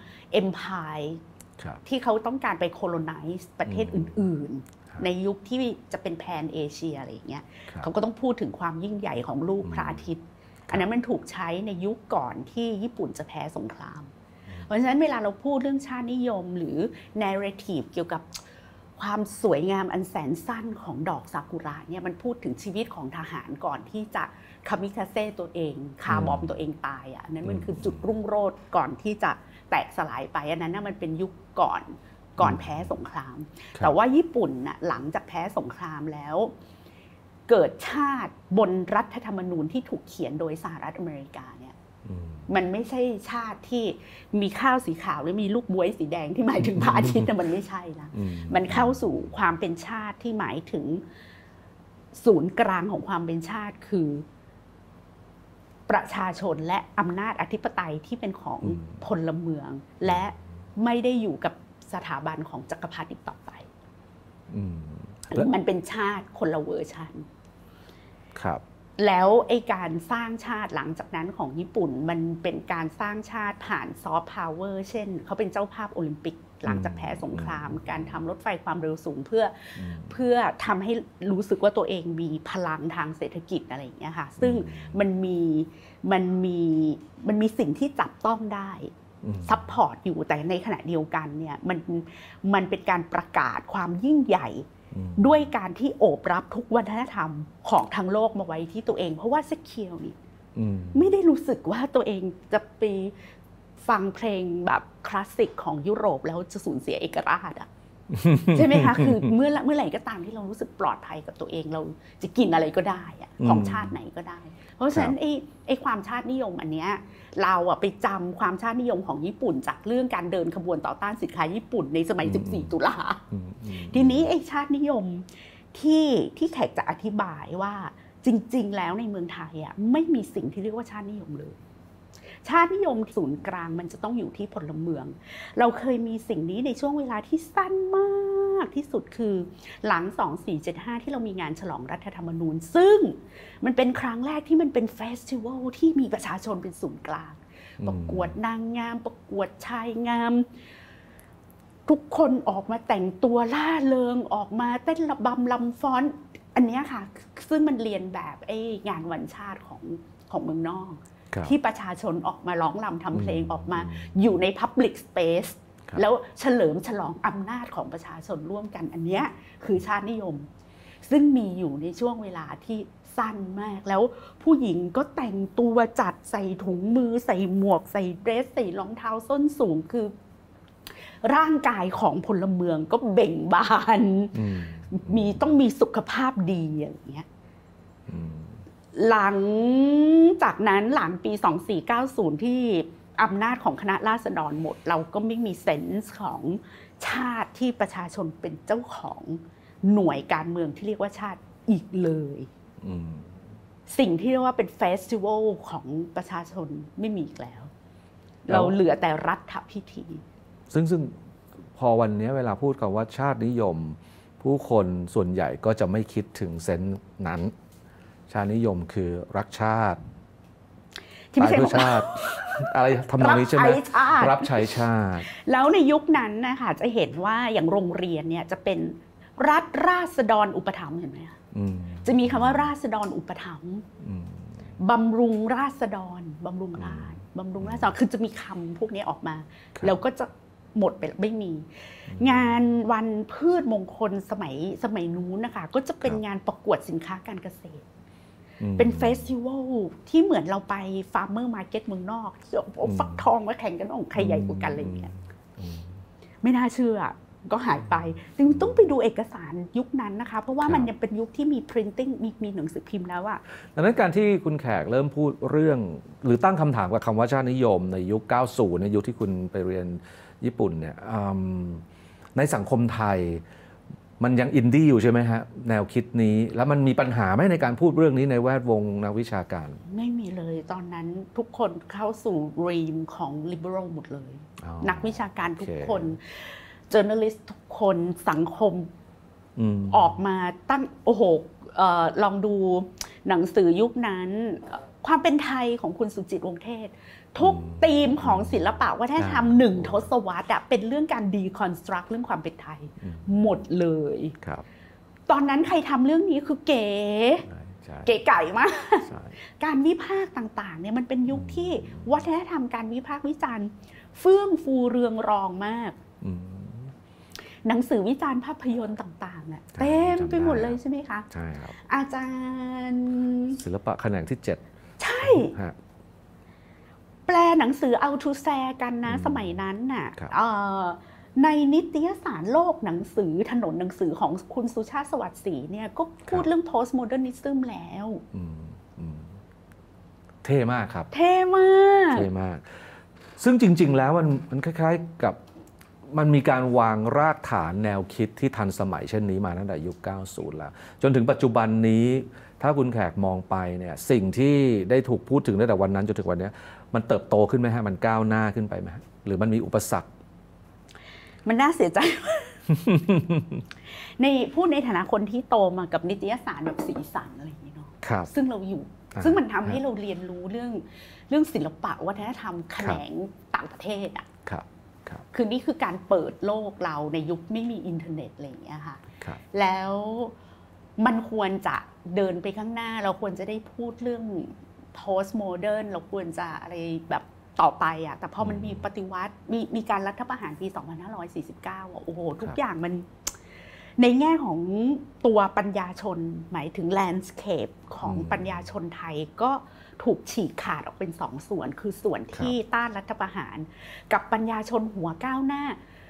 S1: Empire ที่เขาต้องการไป colonize ประเทศอื่นๆในยุคที่จะเป็นแพนเอเชียอะไรอย่างเงี้ยเขาก็ต้องพูดถึงความยิ่งใหญ่ของลูกพระอาทิตย์อันนั้นมันถูกใช้ในยุคก่อนที่ญี่ปุ่นจะแพ้สงครามเพราะฉะนั้นเวลาเราพูดเรื่องชาตินิยมหรือ narrative เกี่ยวกับความสวยงามอันแสนสั้นของดอกซากุระเนี่ยมันพูดถึงชีวิตของทหารก่อนที่จะคามิคาเซ่ตัวเองคาร์บอมตัวเองตายอ่ะนั้นมันคือจุดรุ่งโรจน์ก่อนที่จะแตกสลายไปอันนั้นน่ะมันเป็นยุคก่อนแพ้สงครามแต่ว่าญี่ปุ่นน่ะหลังจากแพ้สงครามแล้วเกิดชาติบนรัฐธรรมนูญที่ถูกเขียนโดยสหรัฐอเมริกาเนี่ยมันไม่ใช่ชาติที่มีข้าวสีขาวหรือมีลูกบ๊วยสีแดงที่หมายถึงพระอาทิตย์แต่มันไม่ใช่นะมันเข้าสู่ความเป็นชาติที่หมายถึงศูนย์กลางของความเป็นชาติคือประชาชนและอำนาจอธิปไตยที่เป็นของพลเมืองและไม่ได้อยู่กับสถาบันของจักรพรรดิอีกต่อไปมันเป็นชาติคนละเวอร์ชัน
S2: ครับ
S1: แล้วไอ้การสร้างชาติหลังจากนั้นของญี่ปุ่นมันเป็นการสร้างชาติผ่านซอฟต์พาวเวอร์เช่นเขาเป็นเจ้าภาพโอลิมปิกหลังจากแพ้สงครามการทำรถไฟความเร็วสูงเพื่อทำให้รู้สึกว่าตัวเองมีพลังทางเศรษฐกิจอะไรอย่างเงี้ยค่ะซึ่งมันมีสิ่งที่จับต้องได้ซัพพอร์ตอยู่แต่ในขณะเดียวกันเนี่ยมันเป็นการประกาศความยิ่งใหญ่ด้วยการที่โอบรับทุกวัฒนธรรมของทั้งโลกมาไว้ที่ตัวเองเพราะว่าเซเคียวนี่ไม่ได้รู้สึกว่าตัวเองจะไปฟังเพลงแบบคลาสสิกของยุโรปแล้วจะสูญเสียเอกราชอ่ะ ใช่ไหมคะคือเมื่อไหร่ก็ตามที่เรารู้สึกปลอดภัยกับตัวเองเราจะกินอะไรก็ได้อะของชาติไหนก็ได้เพราะฉะนั้นไอ้ความชาตินิยมอันเนี้ยเราอะไปจำความชาตินิยมของญี่ปุ่นจากเรื่องการเดินขบวนต่อต้านสินค้าญี่ปุ่นในสมัย14 ตุลาทีนี้ไอ้ชาตินิยมที่แขกจะอธิบายว่าจริงๆแล้วในเมืองไทยอะไม่มีสิ่งที่เรียกว่าชาตินิยมเลยชาตินิยมศูนย์กลางมันจะต้องอยู่ที่พลเมืองเราเคยมีสิ่งนี้ในช่วงเวลาที่สั้นมากที่สุดคือหลัง2475ที่เรามีงานฉลองรัฐธรรมนูญซึ่งมันเป็นครั้งแรกที่มันเป็นเฟสติวัลที่มีประชาชนเป็นศูนย์กลางประกวดนางงามประกวดชายงามทุกคนออกมาแต่งตัวล่าเริงออกมาเต้นระบำลำฟ้อนอันนี้ค่ะซึ่งมันเรียนแบบไอ้งานวันชาติของเมืองนอกที่ประชาชนออกมาร้องรำทำเพลงออกมาอยู่ใน Public Space แล้วเฉลิมฉลองอำนาจของประชาชนร่วมกันอันเนี้ยคือชาตินิยมซึ่งมีอยู่ในช่วงเวลาที่สั้นมากแล้วผู้หญิงก็แต่งตัวจัดใส่ถุงมือใส่หมวกใส่เดรสใส่รองเท้าส้นสูงคือร่างกายของพลเมืองก็เบ่งบานต้องมีสุขภาพดีอย่างเงี้ยหลังจากนั้นหลังปี 2490 ที่อำนาจของคณะราษฎรหมดเราก็ไม่มีเซนส์ของชาติที่ประชาชนเป็นเจ้าของหน่วยการเมืองที่เรียกว่าชาติอีกเลยสิ่งที่เรียกว่าเป็นเฟสติวัลของประชาชนไม่มีอีกแล้วเราเหลือแต่รัฐพิธี
S2: ซึ่งพอวันนี้เวลาพูดคำว่าชาตินิยมผู้คนส่วนใหญ่ก็จะไม่คิดถึงเซนส์นั้นชาตินิยมคือรักชาติตายเพื่อชาติอะไรทำนองนี้ใช่ไหมรับใช้ชาติ
S1: แล้วในยุคนั้นนะคะจะเห็นว่าอย่างโรงเรียนเนี่ยจะเป็นรัฐราษฎรอุปถัมภ์เห็นไหมคะจะมีคำว่าราษฎรอุปถัมภ์บำรุงราษฎรบำรุงราษฎรคือจะมีคำพวกนี้ออกมาแล้วก็จะหมดไปไม่มีงานวันพืชมงคลสมัยนู้นนะคะก็จะเป็นงานประกวดสินค้าการเกษตรเป็นเฟสติวัลที่เหมือนเราไปฟาร์มเมอร์มาร์เก็ตเมืองนอกเอาฟักทองมาแข่งกันใครใหญ่กว่ากันอะไรอย่างเงี้ยไม่น่าเชื่อก็หายไปจึงต้องไปดูเอกสารยุคนั้นนะคะเพราะว่ามันยังเป็นยุคที่มี printing มีหนังสือพิมพ์แล้วอะ
S2: ดังนั้นการที่คุณแขกเริ่มพูดเรื่องหรือตั้งคำถามกับคำว่าชาตินิยมในยุค 90 ในยุคที่คุณไปเรียนญี่ปุ่นเนี่ยในสังคมไทยมันยังอินดี้อยู่ใช่ไหมฮะแนวคิดนี้แล้วมันมีปัญหาไหมในการพูดเรื่องนี้ในแวดวงนักวิชาการ
S1: ไม่มีเลยตอนนั้นทุกคนเข้าสู่รีมของ liberal หมดเลยนักวิชาการทุกคนjournalist ทุกคนสังคมออกมาตั้งโอ้โหลองดูหนังสือยุคนั้นความเป็นไทยของคุณสุจิตวงศ์เทศทุกธีมของศิลปะวัฒนธรรม1 ทศวรรษเป็นเรื่องการ deconstruct เรื่องความเป็นไทยหมดเลยตอนนั้นใครทำเรื่องนี้คือเก๋ไก่มากการวิพากษ์ต่างๆเนี่ยมันเป็นยุคที่วัฒนธรรมการวิพากษ์วิจารณ์เฟื่องฟูเรืองรองมากหนังสือวิจารณ์ภาพยนตร์ต่างๆเนี่ยเต็มไปหมดเลยใช่ไหมคะ
S2: ใช่ครับ
S1: อาจารย์
S2: ศิลปะแขนงที่7
S1: ใช่แปลหนังสือเอาทูแซกันนะสมัยนั้นน่ะในนิตยสารโลกหนังสือถนนหนังสือของคุณสุชาติสวัสดิ์ศรีเนี่ยก็พูดเรื่อง postmodernism แล้ว
S2: เท่มากครับ
S1: เท่ม
S2: ากซึ่งจริงๆแล้วมันคล้ายๆกับมันมีการวางรากฐานแนวคิดที่ทันสมัยเช่นนี้มาตั้งแต่ยุค 90 แล้วจนถึงปัจจุบันนี้ถ้าคุณแขกมองไปเนี่ยสิ่งที่ได้ถูกพูดถึงตั้งแต่วันนั้นจนถึงวันนี้มันเติบโตขึ้นไหมฮะมันก้าวหน้าขึ้นไปไหมหรือมันมีอุปสรรค
S1: มันน่าเสียใจ พูดในฐานะคนที่โตมากับนิตยสารแบบสีสันอะไรอย่างนี้เนาะซึ่งเราอยู่ซึ่งมันทำให้เราเรียนรู้เรื่องศิลปะวัฒนธรรมแขนงต่างประเทศอ่ะคือนี่คือการเปิดโลกเราในยุคไม่มีอินเทอร์เน็ตอะไรอย่างเงี้ยค่ะแล้วมันควรจะเดินไปข้างหน้าเราควรจะได้พูดเรื่อง post modern เราควรจะอะไรแบบต่อไปอ่ะแต่พอมันมีปฏิวัติมีการรัฐประหารปี 2549โอ้โหทุกอย่างมันในแง่ของตัวปัญญาชนหมายถึง landscape ของปัญญาชนไทยก็ถูกฉีกขาดออกเป็น2 ส่วนคือส่วนที่ต้านรัฐประหารกับปัญญาชนหัวก้าวหน้า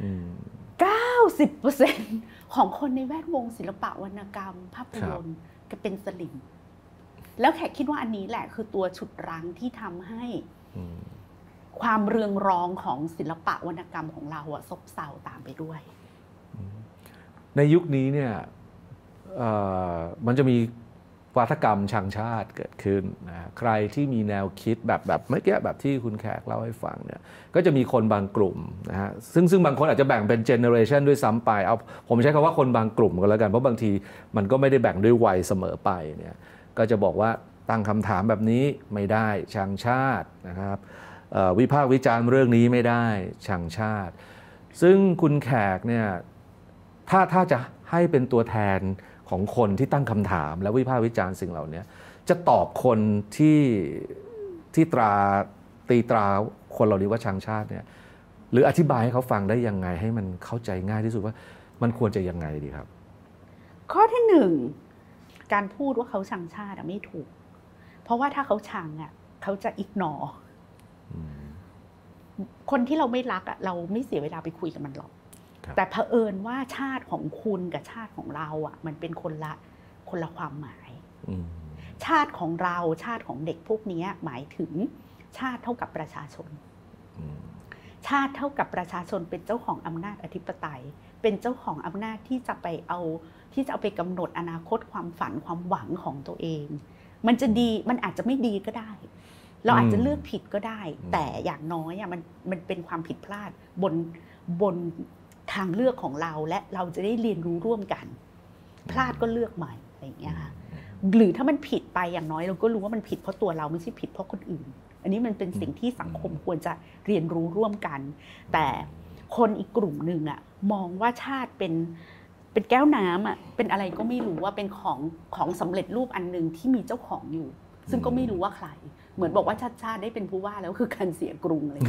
S1: 90% ของคนในแวดวงศิลปะวรรณกรรมภาพยนตร์ก็เป็นสลิมแล้วแขกคิดว่าอันนี้แหละคือตัวฉุดรั้งที่ทำให้ความเรืองรองของศิลปะวรรณกรรมของเราซบเซาตามไปด้วย
S2: ในยุคนี้เนี่ยมันจะมีวาทกรรมชังชาติเกิดขึ้นนะใครที่มีแนวคิดแบบเมื่อกี้แบบที่คุณแขกเล่าให้ฟังเนี่ยก็จะมีคนบางกลุ่มนะฮะซึ่งบางคนอาจจะแบ่งเป็นเจเนอเรชันด้วยซ้ำไปเอาผมใช้คำว่าคนบางกลุ่มก็แล้วกันเพราะบางทีมันก็ไม่ได้แบ่งด้วยวัยเสมอไปเนี่ยก็จะบอกว่าตั้งคำถามแบบนี้ไม่ได้ชังชาตินะครับวิพากษ์วิจารณ์เรื่องนี้ไม่ได้ชังชาติซึ่งคุณแขกเนี่ยถ้าจะให้เป็นตัวแทนของคนที่ตั้งคำถามและวิพากษ์วิจารณ์สิ่งเหล่านี้จะตอบคนที่ตีตราคนเหล่านี้ว่าชังชาติเนี่ยหรืออธิบายให้เขาฟังได้ยังไงให้มันเข้าใจง่ายที่สุดว่ามันควรจะยังไงดีครับ
S1: ข้อที่หนึ่งการพูดว่าเขาชังชาติไม่ถูกเพราะว่าถ้าเขาชังเขาจะอิกนอคนที่เราไม่รักเราไม่เสียเวลาไปคุยกับมันหรอกแต่เผอิญว่าชาติของคุณกับชาติของเรามันเป็นคนละความหมายชาติของเราชาติของเด็กพวกนี้หมายถึงชาติเท่ากับประชาชนชาติเท่ากับประชาชนเป็นเจ้าของอำนาจอธิปไตยเป็นเจ้าของอำนาจที่จะเอาไปกำหนดอนาคตความฝันความหวังของตัวเองมันจะดีมันอาจจะไม่ดีก็ได้เราอาจจะเลือกผิดก็ได้แต่อย่างน้อยมันเป็นความผิดพลาดบนทางเลือกของเราและเราจะได้เรียนรู้ร่วมกันพลาดก็เลือกใหม่อะไรอย่างเงี้ยค่ะหรือถ้ามันผิดไปอย่างน้อยเราก็รู้ว่ามันผิดเพราะตัวเราไม่ใช่ผิดเพราะคนอื่นอันนี้มันเป็นสิ่งที่สังคมควรจะเรียนรู้ร่วมกันแต่คนอีกกลุ่มหนึ่งมองว่าชาติเป็นแก้วน้ำเป็นอะไรก็ไม่รู้ว่าเป็นของสำเร็จรูปอันนึงที่มีเจ้าของอยู่ซึ่งก็ไม่รู้ว่าใครเหมือนบอกว่าชาติได้เป็นผู้ว่าแล้วคือการเสียกรุงอะไร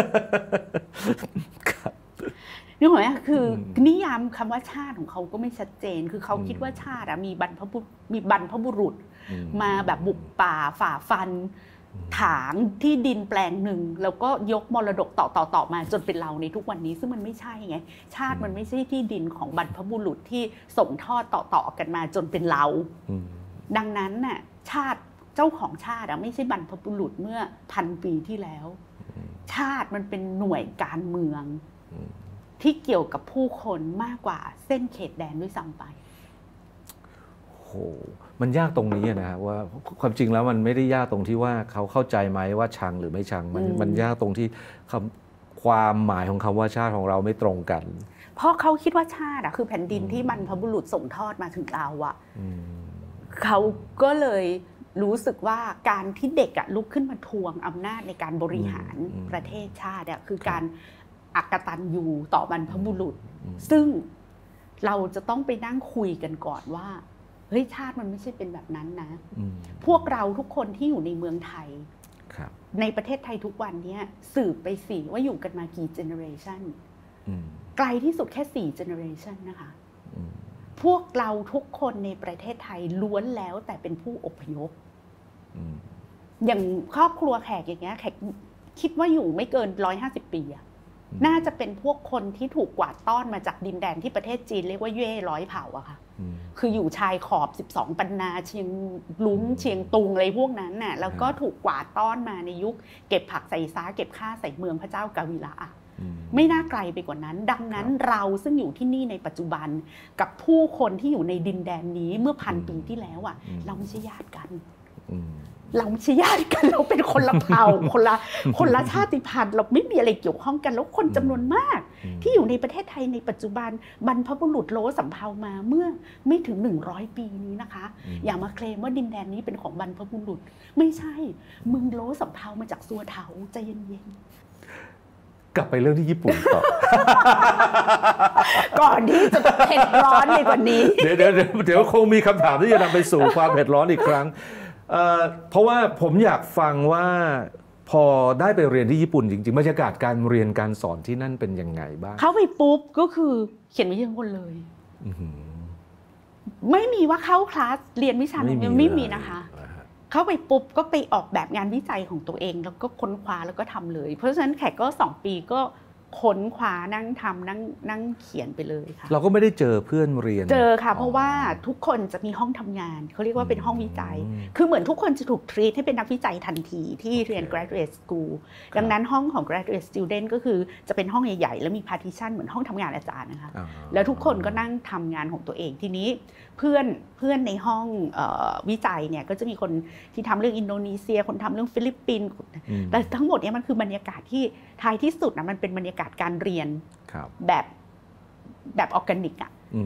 S1: นี่หมายคือนิยามคำว่าชาติของเขาก็ไม่ชัดเจนคือเขาคิดว่าชาติมีบรรพบุรุษมาแบบบุกป่าฝ่าฟันถางที่ดินแปลงหนึ่งแล้วก็ยกมรดกต่อมาจนเป็นเราในทุกวันนี้ซึ่งมันไม่ใช่ไงชาติมันไม่ใช่ที่ดินของบรรพบุรุษที่ส่งทอดต่อกันมาจนเป็นเราดังนั้นน่ะชาติเจ้าของชาติไม่ใช่บรรพบุรุษเมื่อ1,000 ปีที่แล้วชาติมันเป็นหน่วยการเมืองที่เกี่ยวกับผู้คนมากกว่าเส้นเขตแดนด้วยซ้ำไป
S2: โหมันยากตรงนี้นะว่าความจริงแล้วมันไม่ได้ยากตรงที่ว่าเขาเข้าใจไหมว่าชังหรือไม่ชังมันยากตรงที่ความหมายของคำว่าชาติของเราไม่ตรงกัน
S1: เพราะเขาคิดว่าชาติคือแผ่นดินที่บรรพบุรุษส่งทอดมาถึงเราเขาก็เลยรู้สึกว่าการที่เด็กลุกขึ้นมาทวงอำนาจในการบริหารประเทศชาติคือการอักตันยูต่อบรรพบุรุษซึ่งเราจะต้องไปนั่งคุยกันก่อนว่าเฮ้ยชาติมันไม่ใช่เป็นแบบนั้นนะพวกเราทุกคนที่อยู่ในเมืองไทยในประเทศไทยทุกวันนี้สืบไปสิว่าอยู่กันมากี่เจเนอเรชันไกลที่สุดแค่4 เจเนอเรชันนะคะพวกเราทุกคนในประเทศไทยล้วนแล้วแต่เป็นผู้อพยพอย่างครอบครัวแขกอย่างเงี้ยแขกคิดว่าอยู่ไม่เกิน150 ปีน่าจะเป็นพวกคนที่ถูกกวาดต้อนมาจากดินแดนที่ประเทศจีนเรียกว่าเย่ร้อยเผ่าค่ะคืออยู่ชายขอบ12 ปันนาเชียงลุ้งเชียงตุงอะไรพวกนั้นน่ะแล้วก็ถูกกวาดต้อนมาในยุคเก็บผักใส่ซ้าเก็บข้าใส่เมืองพระเจ้ากาวิระไม่น่าไกลไปกว่านั้นดังนั้นเราซึ่งอยู่ที่นี่ในปัจจุบันกับผู้คนที่อยู่ในดินแดนนี้เมื่อ1,000 ปีที่แล้วเราไม่ใช่ญาติกันเราไม่ใช่ญาติกันเราเป็นคนละเผ่าคนละชาติพันธุ์เราไม่มีอะไรเกี่ยวข้องกันแล้วคนจำนวนมากที่อยู่ในประเทศไทยในปัจจุบันบรรพบุรุษโลสำเภามาเมื่อไม่ถึง100 ปีนี้นะคะอย่ามาเคลมว่าดินแดนนี้เป็นของบรรพบุรุษไม่ใช่มึงโลสำเภามาจากซัวเถาใจเย็น
S2: กลับไปเรื่องที่ญี่ปุ่นต่อ
S1: ก่อนที่จะเผ็ดร้อนในกว่านี้
S2: เดี๋ยวคงมีคำถามที่จะนำไปสู่ความเผ็ดร้อนอีกครั้งเพราะว่าผมอยากฟังว่าพอได้ไปเรียนที่ญี่ปุ่นจริงๆบรรยากาศการเรียนการสอนที่นั่นเป็นยังไงบ้าง
S1: เขาไปปุ๊บก็คือเขียนวิชาคนเลยไม่มีว่าเข้าคลาสเรียนวิชาไม่มีนะคะเข้าไปปุ๊บก็ไปออกแบบงานวิจัยของตัวเองแล้วก็ค้นคว้าแล้วก็ทำเลยเพราะฉะนั้นแขกก็2 ปีก็ค้นคว้านั่งทำนั่งเขียนไปเลยค่ะ
S2: เราก็ไม่ได้เจอเพื่อนเรียน
S1: เจอค่ะเพราะว่าทุกคนจะมีห้องทำงานเขาเรียกว่าเป็นห้องวิจัยคือเหมือนทุกคนจะถูกทรีตให้เป็นนักวิจัยทันทีที่เรียน graduate school ดังนั้นห้องของ graduate student ก็คือจะเป็นห้องใหญ่ๆแล้วมี partition เหมือนห้องทำงานอาจารย์นะคะแล้วทุกคนก็นั่งทำงานของตัวเองทีนี้เพื่อนในห้องวิจัยเนี่ยก็จะมีคนที่ทำเรื่องอินโดนีเซียคนทำเรื่องฟิลิปปินส์แต่ทั้งหมดเนี่ยมันคือบรรยากาศที่ท้ายที่สุดนะมันเป็นบรรยากาศการเรียนแบบออร์แกนิก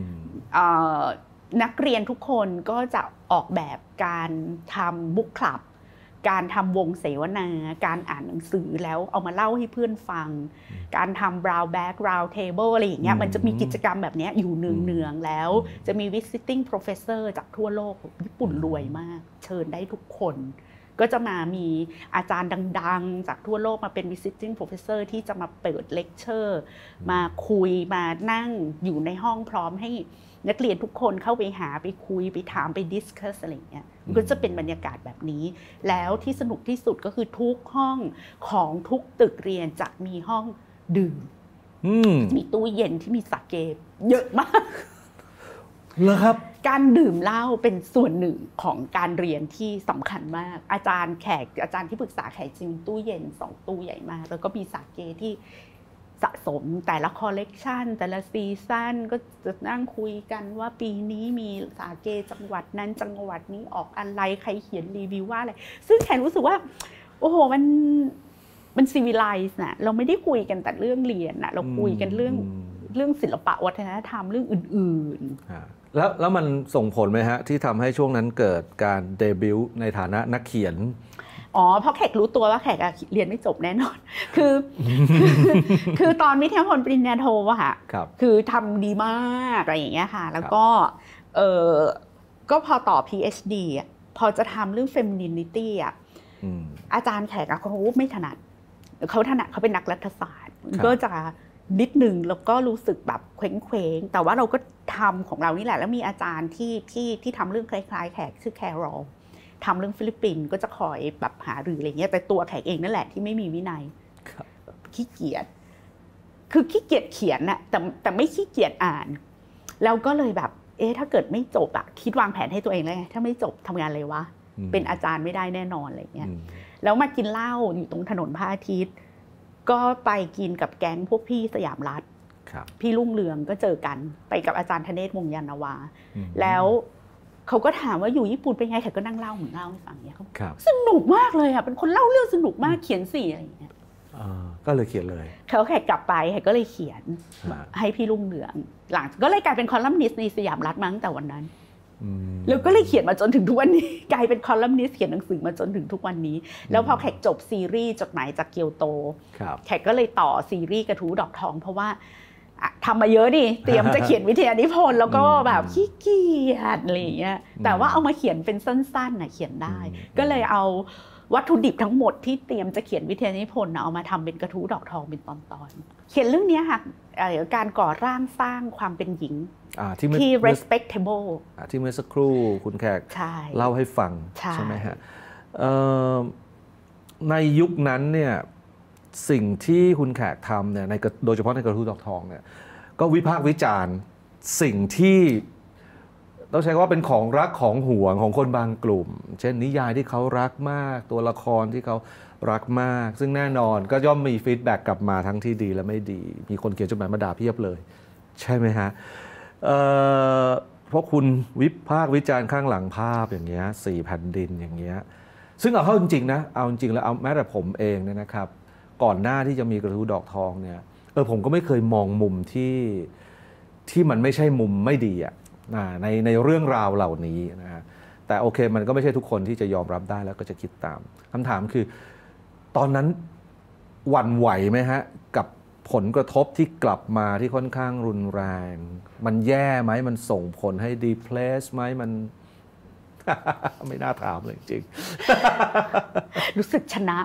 S1: นักเรียนทุกคนก็จะออกแบบการทำบุ๊กคลับการทำวงเสวนาการอ่านหนังสือแล้วเอามาเล่าให้เพื่อนฟังการทำ brown bag round table อะไรอย่างเงี้ยมันจะมีกิจกรรมแบบนี้อยู่เนืองๆแล้วจะมี visiting professor จากทั่วโลกญี่ปุ่นรวยมากเชิญได้ทุกคนก็จะมามีอาจารย์ดังๆจากทั่วโลกมาเป็น visiting professor ที่จะมาเปิดเลคเชอร์มาคุยมานั่งอยู่ในห้องพร้อมให้นักเรียนทุกคนเข้าไปหาไปคุยไปถามไปดิสคัสอะไรอย่างเงี้ยก็จะเป็นบรรยากาศแบบนี้แล้วที่สนุกที่สุดก็คือทุกห้องของทุกตึกเรียนจะมีห้องดื่มมีตู้เย็นที่มีสาเกเยอะมาก
S2: เหรอครับ
S1: การดื่มเหล้าเป็นส่วนหนึ่งของการเรียนที่สำคัญมากอาจารย์ที่ปรึกษาแขกจะมีตู้เย็น2ตู้ใหญ่มากแล้วก็มีสาเกที่สะสมแต่ละคอลเลกชันแต่ละซีซั่นก็จะนั่งคุยกันว่าปีนี้มีสาเกจังหวัดนั้นจังหวัดนี้ออกอะไรใครเขียนรีวิวว่าอะไรซึ่งแขกรู้สึกว่าโอ้โหมันซีวิไลซ์นะเราไม่ได้คุยกันแต่เรื่องเรียนนะเราคุยกันเรื่องศิลปะวัฒนธรรมเรื่องอื่น
S2: ๆแล้วมันส่งผลไหมฮะที่ทำให้ช่วงนั้นเกิดการเดบิวต์ในฐานะนักเขียน
S1: เพราะแขกรู้ตัวว่าแขกเรียนไม่จบแน่นอนคือตอนวิทยาพลปริญญาโทอะค่ะคือทำดีมากอะไรอย่างเงี้ยค่ะแล้วก็พอต่อ PhD อ่ะพอจะทำเรื่อง femininity อ่ะอาจารย์แขกเขาไม่ถนัดเขาเป็นนักรัฐศาสตร์ก็จะนิดนึงแล้วก็รู้สึกแบบเคว้งแต่ว่าเราก็ทำของเรานี่แหละแล้วมีอาจารย์ที่ทำเรื่องคล้ายๆแขกชื่อแคโรลทำเรื่องฟิลิปปินส์ก็จะคอยแบบหารืออะไรเงี้ยแต่ตัวแขกเองนั่นแหละที่ไม่มีวินัยขี้เกียจคือขี้เกียจเขียนน่ะแต่ไม่ขี้เกียจอ่านแล้วก็เลยแบบถ้าเกิดไม่จบอะคิดวางแผนให้ตัวเองเลยถ้าไม่จบทำงานอะไรวะเป็นอาจารย์ไม่ได้แน่นอนอะไรเงี้ยแล้วมากินเหล้าอยู่ตรงถนนพระอาทิตย์ก็ไปกินกับแก๊งพวกพี่สยามรัฐพี่รุ่งเรืองก็เจอกันไปกับอาจารย์ธเนศวงศ์ยานนาวาแล้วเขาก็ถามว่าอยู่ญี่ปุ่นเป็นไงแขกก็นั่งเล่าเหมือนเล่าให้ฟังเนี่ยสนุกมากเลยอ่ะเป็นคนเล่าเรื่องสนุกมากเขียนสี่อะไรอย่างเงี้ย
S2: ก็เลยเขียนเลย
S1: เขาแขกกลับไปแขกก็เลยเขียนให้พี่รุ่งเรืองหลังก็เลยกลายเป็นคอลัมนิสต์ในสยามรัฐมาตั้งแต่วันนั้นแล้วก็เลยเขียนมาจนถึงทุกวันนี้กลายเป็นคอลัมนิสต์เขียนหนังสือมาจนถึงทุกวันนี้แล้วพอแขกจบซีรีส์จดหมายจากเกียวโตแขกก็เลยต่อซีรีส์กระทู้ดอกทองเพราะว่าทำมาเยอะดิเตรียมจะเขียนวิทยานิพนธ์แล้วก็แบบขี้เกียจอะไรอย่างเงี้ยแต่ว่าเอามาเขียนเป็นสั้นๆน่ะเขียนได้ก็เลยเอาวัตถุดิบทั้งหมดที่เตรียมจะเขียนวิทยานิพนธ์เอามาทำเป็นกระทู้ดอกทองเป็นตอนๆเขียนเรื่องนี้ค่ะการก่อร่างสร้างความเป็นหญิงที่ respectable
S2: ที่เมื่อสักครู่คุณแขกเล่าให้ฟังใช่ไหมฮะในยุคนั้นเนี่ยสิ่งที่คุณแขกทำเนี่ยโดยเฉพาะในกระทู้ดอกทองเนี่ยก็วิพากษ์วิจารณ์สิ่งที่ต้องใช้ว่าเป็นของรักของหวงของคนบางกลุ่มเช่นนิยายที่เขารักมากตัวละครที่เขารักมากซึ่งแน่นอนก็ย่อมมีฟีดแบ็กกลับมาทั้งที่ดีและไม่ดีมีคนเขียนจดหมายมาด่าเพียบเลยใช่ไหมฮะเพราะคุณวิพากษ์วิจารณ์ข้างหลังภาพอย่างเงี้ย4 แผ่นดินอย่างเงี้ยซึ่งเอาเข้าจริงๆนะเอาจริงแล้วเอาแม้แต่ผมเองเนี่ยนะครับก่อนหน้าที่จะมีกระทู้ดอกทองเนี่ยผมก็ไม่เคยมองมุมที่มันไม่ใช่มุมไม่ดีอ่ะในเรื่องราวเหล่านี้นะแต่โอเคมันก็ไม่ใช่ทุกคนที่จะยอมรับได้แล้วก็จะคิดตามคำถามคือตอนนั้นหวั่นไหวไหมฮะกับผลกระทบที่กลับมาที่ค่อนข้างรุนแรงมันแย่ไหมมันส่งผลให้ดีเพรสไหมมัน ไม่น่าถามเลยจริง
S1: รู้สึกชนะ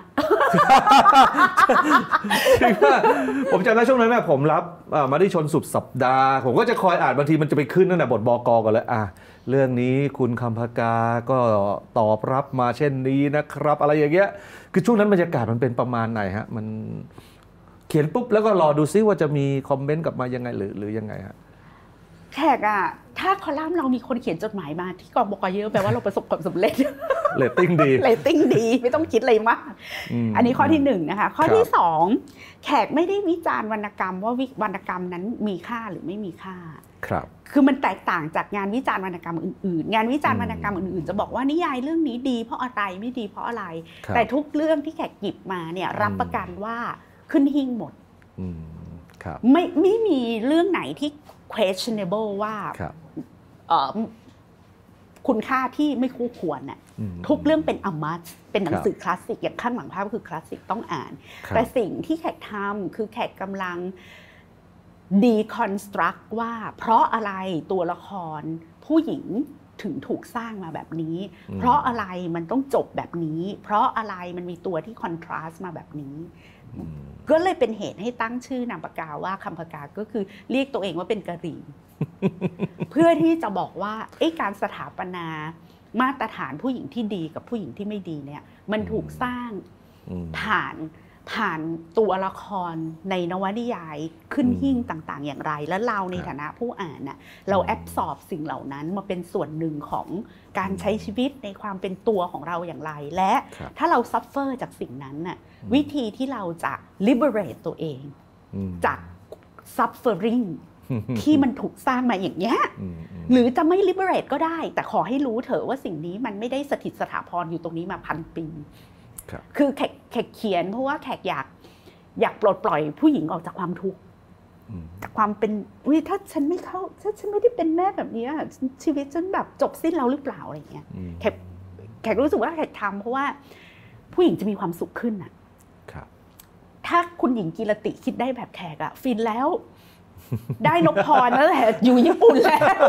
S2: ผมจำได้ช่วงนั้นผมรับมาที่ชนสุดสัปดาห์ผมก็จะคอยอ่านบางทีมันจะไปขึ้นตั้งแต่บทบก.ก่อนเลยเรื่องนี้คุณคำพกาก็ตอบรับมาเช่นนี้นะครับอะไรอย่างเงี้ยคือช่วงนั้นบรรยากาศมันเป็นประมาณไหนฮะมันเขียนปุ๊บแล้วก็รอดูซิว่าจะมีคอมเมนต์กลับมายังไงหรือยังไงฮะ
S1: แขกถ้าคอลัมน์เรามีคนเขียนจดหมายมาที่กองบก.เยอะแปลว่าเราประสบความสำเร็จ
S2: เรตติ้งดี
S1: ไม่ต้องคิดอะไรมากอันนี้ข้อที่1นะคะข้อที่2แขกไม่ได้วิจารณ์วรรณกรรมว่าวรรณกรรมนั้นมีค่าหรือไม่มีค่า
S2: ครับ
S1: คือมันแตกต่างจากงานวิจารณ์วรรณกรรมอื่นๆงานวิจารณ์วรรณกรรมอื่นๆจะบอกว่านิยายเรื่องนี้ดีเพราะอะไรไม่ดีเพราะอะไรแต่ทุกเรื่องที่แขกหยิบมาเนี่ยรับประกันว่าขึ้นหิ้งหมดไม่มีเรื่องไหนที่ questionable ว่าคุณค่าที่ไม่คู่ควรน่ะทุกเรื่องเป็นอมัตเป็นหนังสือคลาสสิกอย่างข้างหลังภาพคือคลาสสิกต้องอ่านแต่สิ่งที่แขกทำคือแขกกำลัง deconstruct ว่าเพราะอะไรตัวละครผู้หญิงถึงถูกสร้างมาแบบนี้เพราะอะไรมันต้องจบแบบนี้เพราะอะไรมันมีตัวที่คอนทราสต์มาแบบนี้ก็เลยเป็นเหตุให้ตั้งชื่อนามปากกาว่าคำปากกาก็คือเรียกตัวเองว่าเป็นกะหรี่ เพื่อที่จะบอกว่าการสถาปนามาตรฐานผู้หญิงที่ดีกับผู้หญิงที่ไม่ดีเนี่ยมันถูกสร้างผ่านตัวละครในนวนิยายขึ้นหิ้งต่างๆอย่างไรแล้วเราในฐานะผู้อ่านน่ะเราแอบสอบสิ่งเหล่านั้นมาเป็นส่วนหนึ่งของการใช้ชีวิตในความเป็นตัวของเราอย่างไรและถ้าเราซัฟเฟอร์จากสิ่งนั้นน่ะวิธีที่เราจะ liberate ตัวเองจาก suffering ที่มันถูกสร้างมาอย่างเงี้ยหรือจะไม่ liberate ก็ได้แต่ขอให้รู้เถอะว่าสิ่งนี้มันไม่ได้สถิตสถาพรอยู่ตรงนี้มา1,000 ปีคือแขกเขียนเพราะว่าแขกอยากปลดปล่อยผู้หญิงออกจากความทุกข์จากความเป็นถ้าฉันไม่ได้เป็นแม่แบบนี้ชีวิตฉันแบบจบสิ้นแล้วหรือเปล่าอะไรเงี้ยแขกรู้สึกว่าแขกทำเพราะว่าผู้หญิงจะมีความสุขขึ้นน่ะถ้าคุณหญิงกีรติคิดได้แบบแขกอะฟินแล้วได้นพพรนั่นแหละอยู่ญี่ปุ่นแล้ว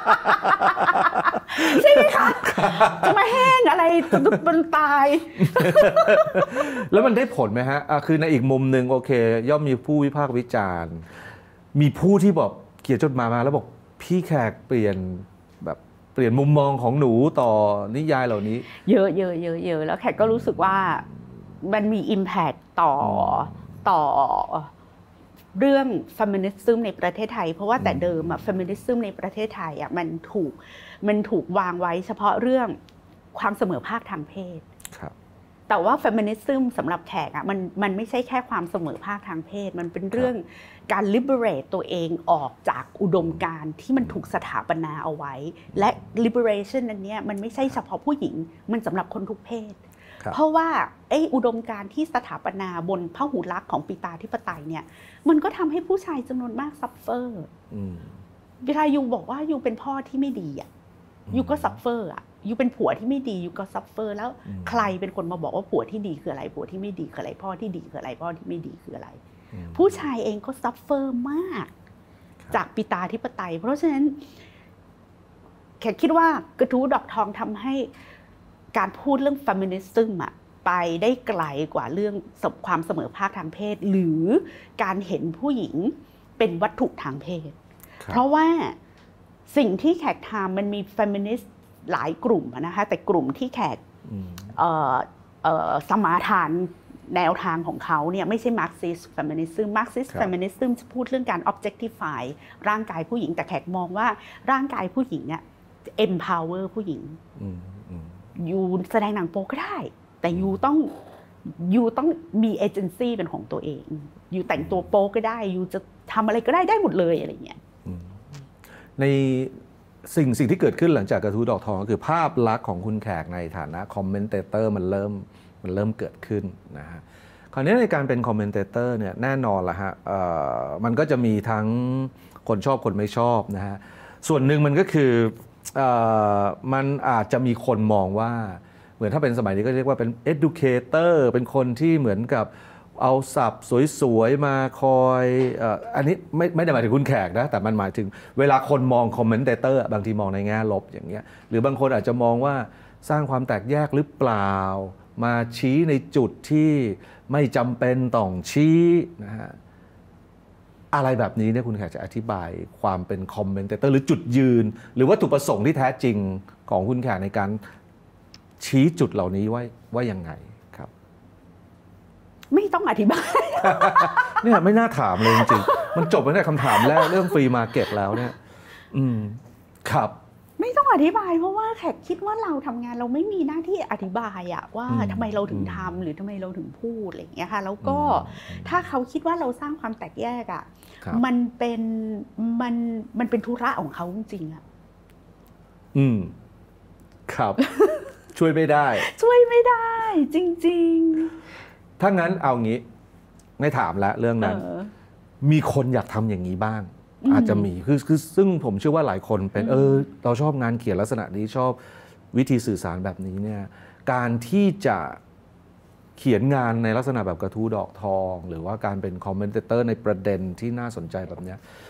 S1: ใช่ไหมคะจะมาแห้งอะไรมันตาย
S2: แล้วมันได้ผลไหมฮะคือในอีกมุมหนึ่งโอเคย่อมมีผู้วิพากษ์วิจารณ์มีผู้ที่บอกเขียนจดหมายมาแล้วบอกพี่แขกเปลี่ยนมุมมองของหนูต่อนิยายเหล่านี้
S1: เยอะแล้วแขกก็รู้สึกว่ามันมี impact ต่อเรื่อง feminism ในประเทศไทยเพราะว่าแต่เดิมfeminism ในประเทศไทยมันถูกวางไว้เฉพาะเรื่องความเสมอภาคทางเพศแต่ว่า feminism สำหรับแขกมันไม่ใช่แค่ความเสมอภาคทางเพศมันเป็นเรื่องการ liberate ตัวเองออกจากอุดมการณ์ที่มันถูกสถาปนาเอาไว้และ liberation นั้นเนี่ยมันไม่ใช่เฉพาะผู้หญิงมันสำหรับคนทุกเพศเพราะว่าอุดมการณ์ที่สถาปนาบนพหุลักษณ์ของปิตาธิปไตยเนี่ยมันก็ทำให้ผู้ชายจำนวนมากซัฟเฟอร์เวลายูบอกว่ายูเป็นพ่อที่ไม่ดียูก็ซัฟเฟอร์ยูเป็นผัวที่ไม่ดียูก็ซัฟเฟอร์แล้วใครเป็นคนมาบอกว่าผัวที่ดีคืออะไรผัวที่ไม่ดีคืออะไรพ่อที่ดีคืออะไรพ่อที่ไม่ดีคืออะไรผู้ชายเองก็ซัฟเฟอร์มากจากปิตาธิปไตยเพราะฉะนั้นแขกคิดว่ากระทู้ดอกทองทำให้การพูดเรื่อง feminism ไปได้ไกลกว่าเรื่องความเสมอภาคทางเพศหรือการเห็นผู้หญิงเป็นวัตถุทางเพศเพราะว่าสิ่งที่แขกทำมันมี feminist หลายกลุ่มนะคะแต่กลุ่มที่แขกสมาทานแนวทางของเขาเนี่ยไม่ใช่ Marxist feminism Marxist feminism จะพูดเรื่องการ objectify ร่างกายผู้หญิงแต่แขกมองว่าร่างกายผู้หญิงempower ผู้หญิงยูแสดงหนังโป๊ก็ได้แต่ยูต้องมีเอเจนซี่เป็นของตัวเองยูแต่งตัวโป๊ก็ได้ยูจะทำอะไรก็ได้หมดเลยอะไรเงี้ย
S2: ในสิ่งที่เกิดขึ้นหลังจากกระทู้ดอกทองก็คือภาพลักษณ์ของคุณแขกในฐานะคอมเมนเตเตอร์มันเริ่มเกิดขึ้นนะฮะคราวนี้ในการเป็นคอมเมนเตเตอร์เนี่ยแน่นอนละฮะมันก็จะมีทั้งคนชอบคนไม่ชอบนะฮะส่วนหนึ่งมันก็คือมันอาจจะมีคนมองว่าเหมือนถ้าเป็นสมัยนี้ก็เรียกว่าเป็น educator เป็นคนที่เหมือนกับเอาศัพท์สวยๆมาคอยอันนี้ไม่ได้หมายถึงคุณแขกนะแต่มันหมายถึงเวลาคนมองคอมเมนเตเตอร์บางทีมองในแง่ลบอย่างเงี้ยหรือบางคนอาจจะมองว่าสร้างความแตกแยกหรือเปล่ามาชี้ในจุดที่ไม่จำเป็นต้องชี้นะฮะอะไรแบบนี้เนี่ยคุณแขกจะอธิบายความเป็นคอมเมนเตเตอร์หรือจุดยืนหรือวัตถุประสงค์ที่แท้จริงของคุณแขกในการชี้จุดเหล่านี้ว่ายังไงครับ
S1: ไม่ต้องอธิบาย
S2: เนี่ยไม่น่าถามเลยจริงๆมันจบไปในคำถามแรกเรื่องฟรีมาร์เก็ตแล้วเนี่ยครับ
S1: ไม่ต้องอธิบายเพราะว่าแขกคิดว่าเราทำงานเราไม่มีหน้าที่อธิบายว่าทำไมเราถึงทำหรือทำไมเราถึงพูดอะไรอย่างเงี้ยค่ะแล้วก็ถ้าเขาคิดว่าเราสร้างความแตกแยกมันเป็นธุระของเขาจริงๆ
S2: ครับช่วยไม่ได้
S1: จริง
S2: ๆถ้างั้นเอางี้ไม่ถามแล้วเรื่องนั้นมีคนอยากทำอย่างนี้บ้างอาจจะมีคือซึ่งผมเชื่อว่าหลายคนเป็นเราชอบงานเขียนลักษณะนี้ชอบวิธีสื่อสารแบบนี้เนี่ยการที่จะเขียนงานในลักษณะแบบกระทู้ดอกทองหรือว่าการเป็นคอมเมนเตเตอร์ในประเด็นที่น่าสนใจแบบนี้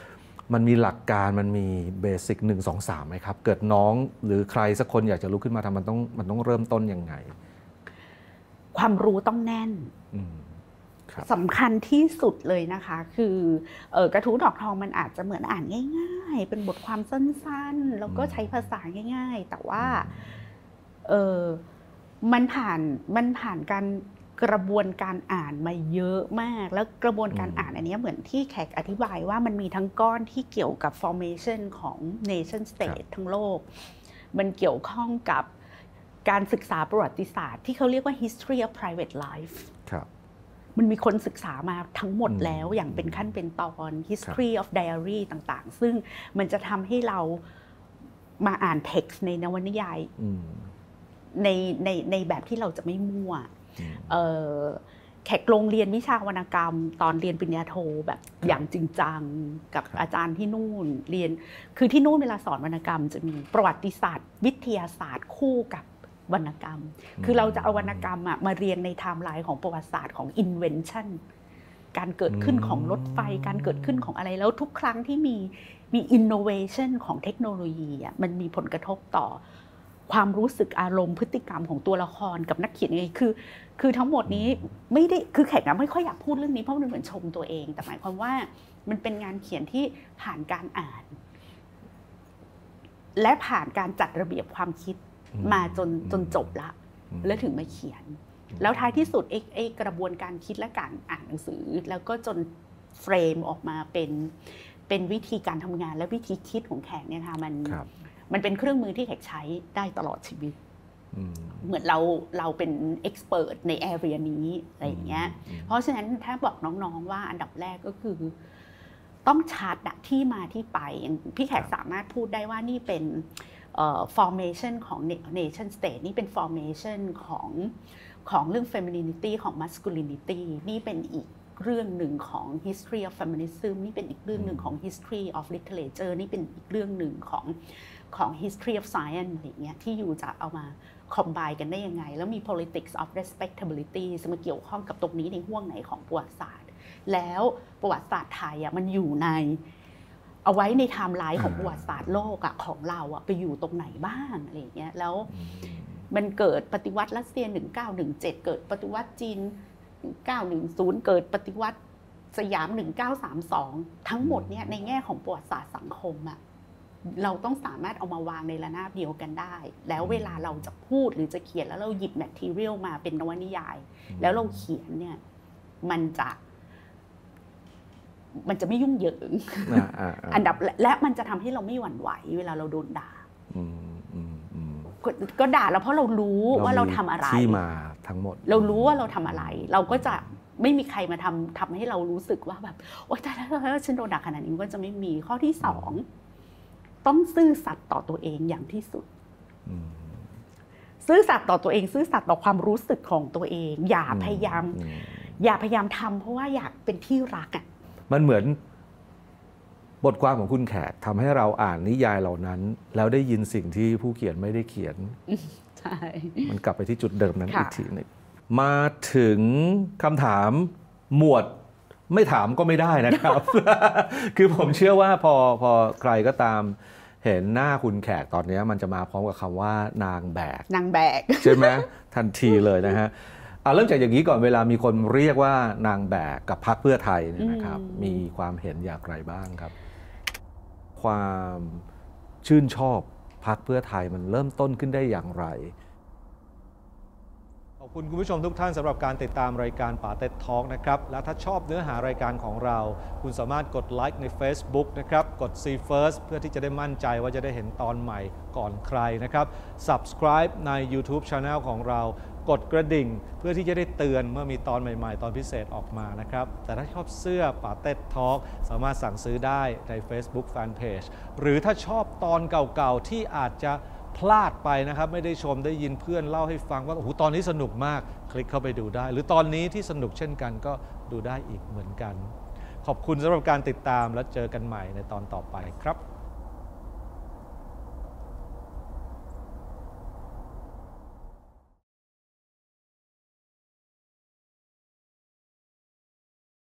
S2: มันมีหลักการมันมีเบสิก1 2 3ไหมครับเกิดน้องหรือใครสักคนอยากจะลุกขึ้นมาทำมันต้องเริ่มต้นยังไง
S1: ความรู้ต้องแน่นสำคัญที่สุดเลยนะคะคือกระทู้ดอกทองมันอาจจะเหมือนอ่านง่ายๆเป็นบทความสั้นๆแล้วก็ใช้ภาษาง่ายๆแต่ว่ามันผ่านการกระบวนการอ่านมาเยอะมากแล้วกระบวนการอ่านอันนี้เหมือนที่แขกอธิบายว่ามันมีทั้งก้อนที่เกี่ยวกับ formation ของ nation state ทั้งโลกมันเกี่ยวข้องกับการศึกษาประวัติศาสตร์ที่เขาเรียกว่า history of private life มันมีคนศึกษามาทั้งหมดแล้วอย่างเป็นขั้นเป็นตอน history of diary ต่างๆซึ่งมันจะทำให้เรามาอ่าน text ในนวนิยายในแบบที่เราจะไม่มั่วแขกลงเรียนวิชาวรรณกรรมตอนเรียนปริญญาโทแบบอย่างจริงจังกับอาจารย์ที่นู่นเรียนคือที่นู่นเวลาสอนวรรณกรรมจะมีประวัติศาสตร์วิทยาศาสตร์คู่กับวรรณกรรมคือเราจะเอาวรรณกรรมมาเรียงในไทม์ไลน์ของประวัติศาสตร์ของ invention การเกิดขึ้นของรถไฟการเกิดขึ้นของอะไรแล้วทุกครั้งที่มี innovation ของเทคโนโลยีมันมีผลกระทบต่อความรู้สึกอารมณ์พฤติกรรมของตัวละครกับนักเขียนไงคือทั้งหมดนี้ไม่ได้คือแขกไม่ค่อยอยากพูดเรื่องนี้เพราะมันเหมือนชมตัวเองแต่หมายความว่ามันเป็นงานเขียนที่ผ่านการอ่านและผ่านการจัดระเบียบความคิดมาจนจบละแล้วถึงมาเขียนแล้วท้ายที่สุดไอ้กระบวนการคิดและการอ่านหนังสือแล้วก็จนเฟรมออกมาเป็นวิธีการทำงานและวิธีคิดของแขกเนี่ยค่ะมันเป็นเครื่องมือที่แขกใช้ได้ตลอดชีวิตเหมือนเราเป็นเอ็กซ์เพิร์ทในแอเรียนี้อะไรอย่างเงี้ยเพราะฉะนั้นถ้าบอกน้องๆว่าอันดับแรกก็คือต้องชัดที่มาที่ไปพี่แขกสามารถพูดได้ว่านี่เป็นformation ของ nation state นี่เป็น formation ของเรื่อง femininity ของ masculinity นี่เป็นอีกเรื่องหนึ่งของ history of feminism นี่เป็นอีกเรื่องหนึ่งของ history of literature นี่เป็นอีกเรื่องหนึ่งของ history of science อะไรเงี้ยที่อยู่จะเอามา combine กันได้ยังไงแล้วมี politics of respectability จะมาเกี่ยวข้องกับตรงนี้ในห่วงไหนของประวัติศาสตร์แล้วประวัติศาสตร์ไทยมันอยู่ในเอาไว้ในไทม์ไลน์ของประวัติศาสตร์โลกของเราไปอยู่ตรงไหนบ้างอะไรเงี้ยแล้วมันเกิดปฏิวัติรัสเซีย1917เกิดปฏิวัติจีน1910เกิดปฏิวัติสยาม1932ทั้งหมดเนี่ยในแง่ของประวัติศาสตร์สังคมเราต้องสามารถเอามาวางในระนาบเดียวกันได้แล้วเวลาเราจะพูดหรือจะเขียนแล้วเราหยิบแมททีเรียลมาเป็นนวนิยายแล้วเราเขียนเนี่ยมันจะไม่ยุ่งเหยิงอันดับและมันจะทำให้เราไม่หวั่นไหวเวลาเราโดนด่าก็ด่าแล้วเพราะเรารู้ว่าเราทำอะไร
S2: ที่มาทั้งหมด
S1: เรารู้ว่าเราทำอะไรเราก็จะไม่มีใครมาทำให้เรารู้สึกว่าแบบโอ๊ยแต่ถ้าฉันโดนด่าขนาดนี้ก็จะไม่มีข้อที่2ต้องซื่อสัตย์ต่อตัวเองอย่างที่สุดซื่อสัตย์ต่อตัวเองซื่อสัตย์ต่อความรู้สึกของตัวเองอย่าพยายามทำเพราะว่าอยากเป็นที่รัก
S2: มันเหมือนบทความของคุณแขกทำให้เราอ่านนิยายเหล่านั้นแล้วได้ยินสิ่งที่ผู้เขียนไม่ได้เขียน
S1: ใช่
S2: มันกลับไปที่จุดเดิมนั้นอีกทีนึงมาถึงคำถามหมวดไม่ถามก็ไม่ได้นะครับ คือผมเชื่อว่าพอใครก็ตามเห็นหน้าคุณแขกตอนนี้มันจะมาพร้อมกับคำว่านางแบกใช่ไหมทันทีเลยนะฮะเริ่มจากอย่างนี้ก่อนเวลามีคนเรียกว่านางแบกกับพรรคเพื่อไทยเนี่ยนะครับมีความเห็นอย่างไรบ้างครับความชื่นชอบพรรคเพื่อไทยมันเริ่มต้นขึ้นได้อย่างไรขอบคุณคุณผู้ชมทุกท่านสำหรับการติดตามรายการป่าเต็ดทอล์กนะครับและถ้าชอบเนื้อหารายการของเราคุณสามารถกดไลค์ใน Facebook นะครับกด See First เพื่อที่จะได้มั่นใจว่าจะได้เห็นตอนใหม่ก่อนใครนะครับ Subscribe ใน YouTube Channel ของเรากดกระดิ่งเพื่อที่จะได้เตือนเมื่อมีตอนใหม่ๆตอนพิเศษออกมานะครับแต่ถ้าชอบเสื้อป่าเต็ดทอล์กสามารถสั่งซื้อได้ใน Facebook Fanpage หรือถ้าชอบตอนเก่าๆที่อาจจะพลาดไปนะครับไม่ได้ชมได้ยินเพื่อนเล่าให้ฟังว่าโอ้โหตอนนี้สนุกมากคลิกเข้าไปดูได้หรือตอนนี้ที่สนุกเช่นกันก็ดูได้อีกเหมือนกันขอบคุณสำหรับการติดตามและเจอกันใหม่ในตอนต่อไปครับ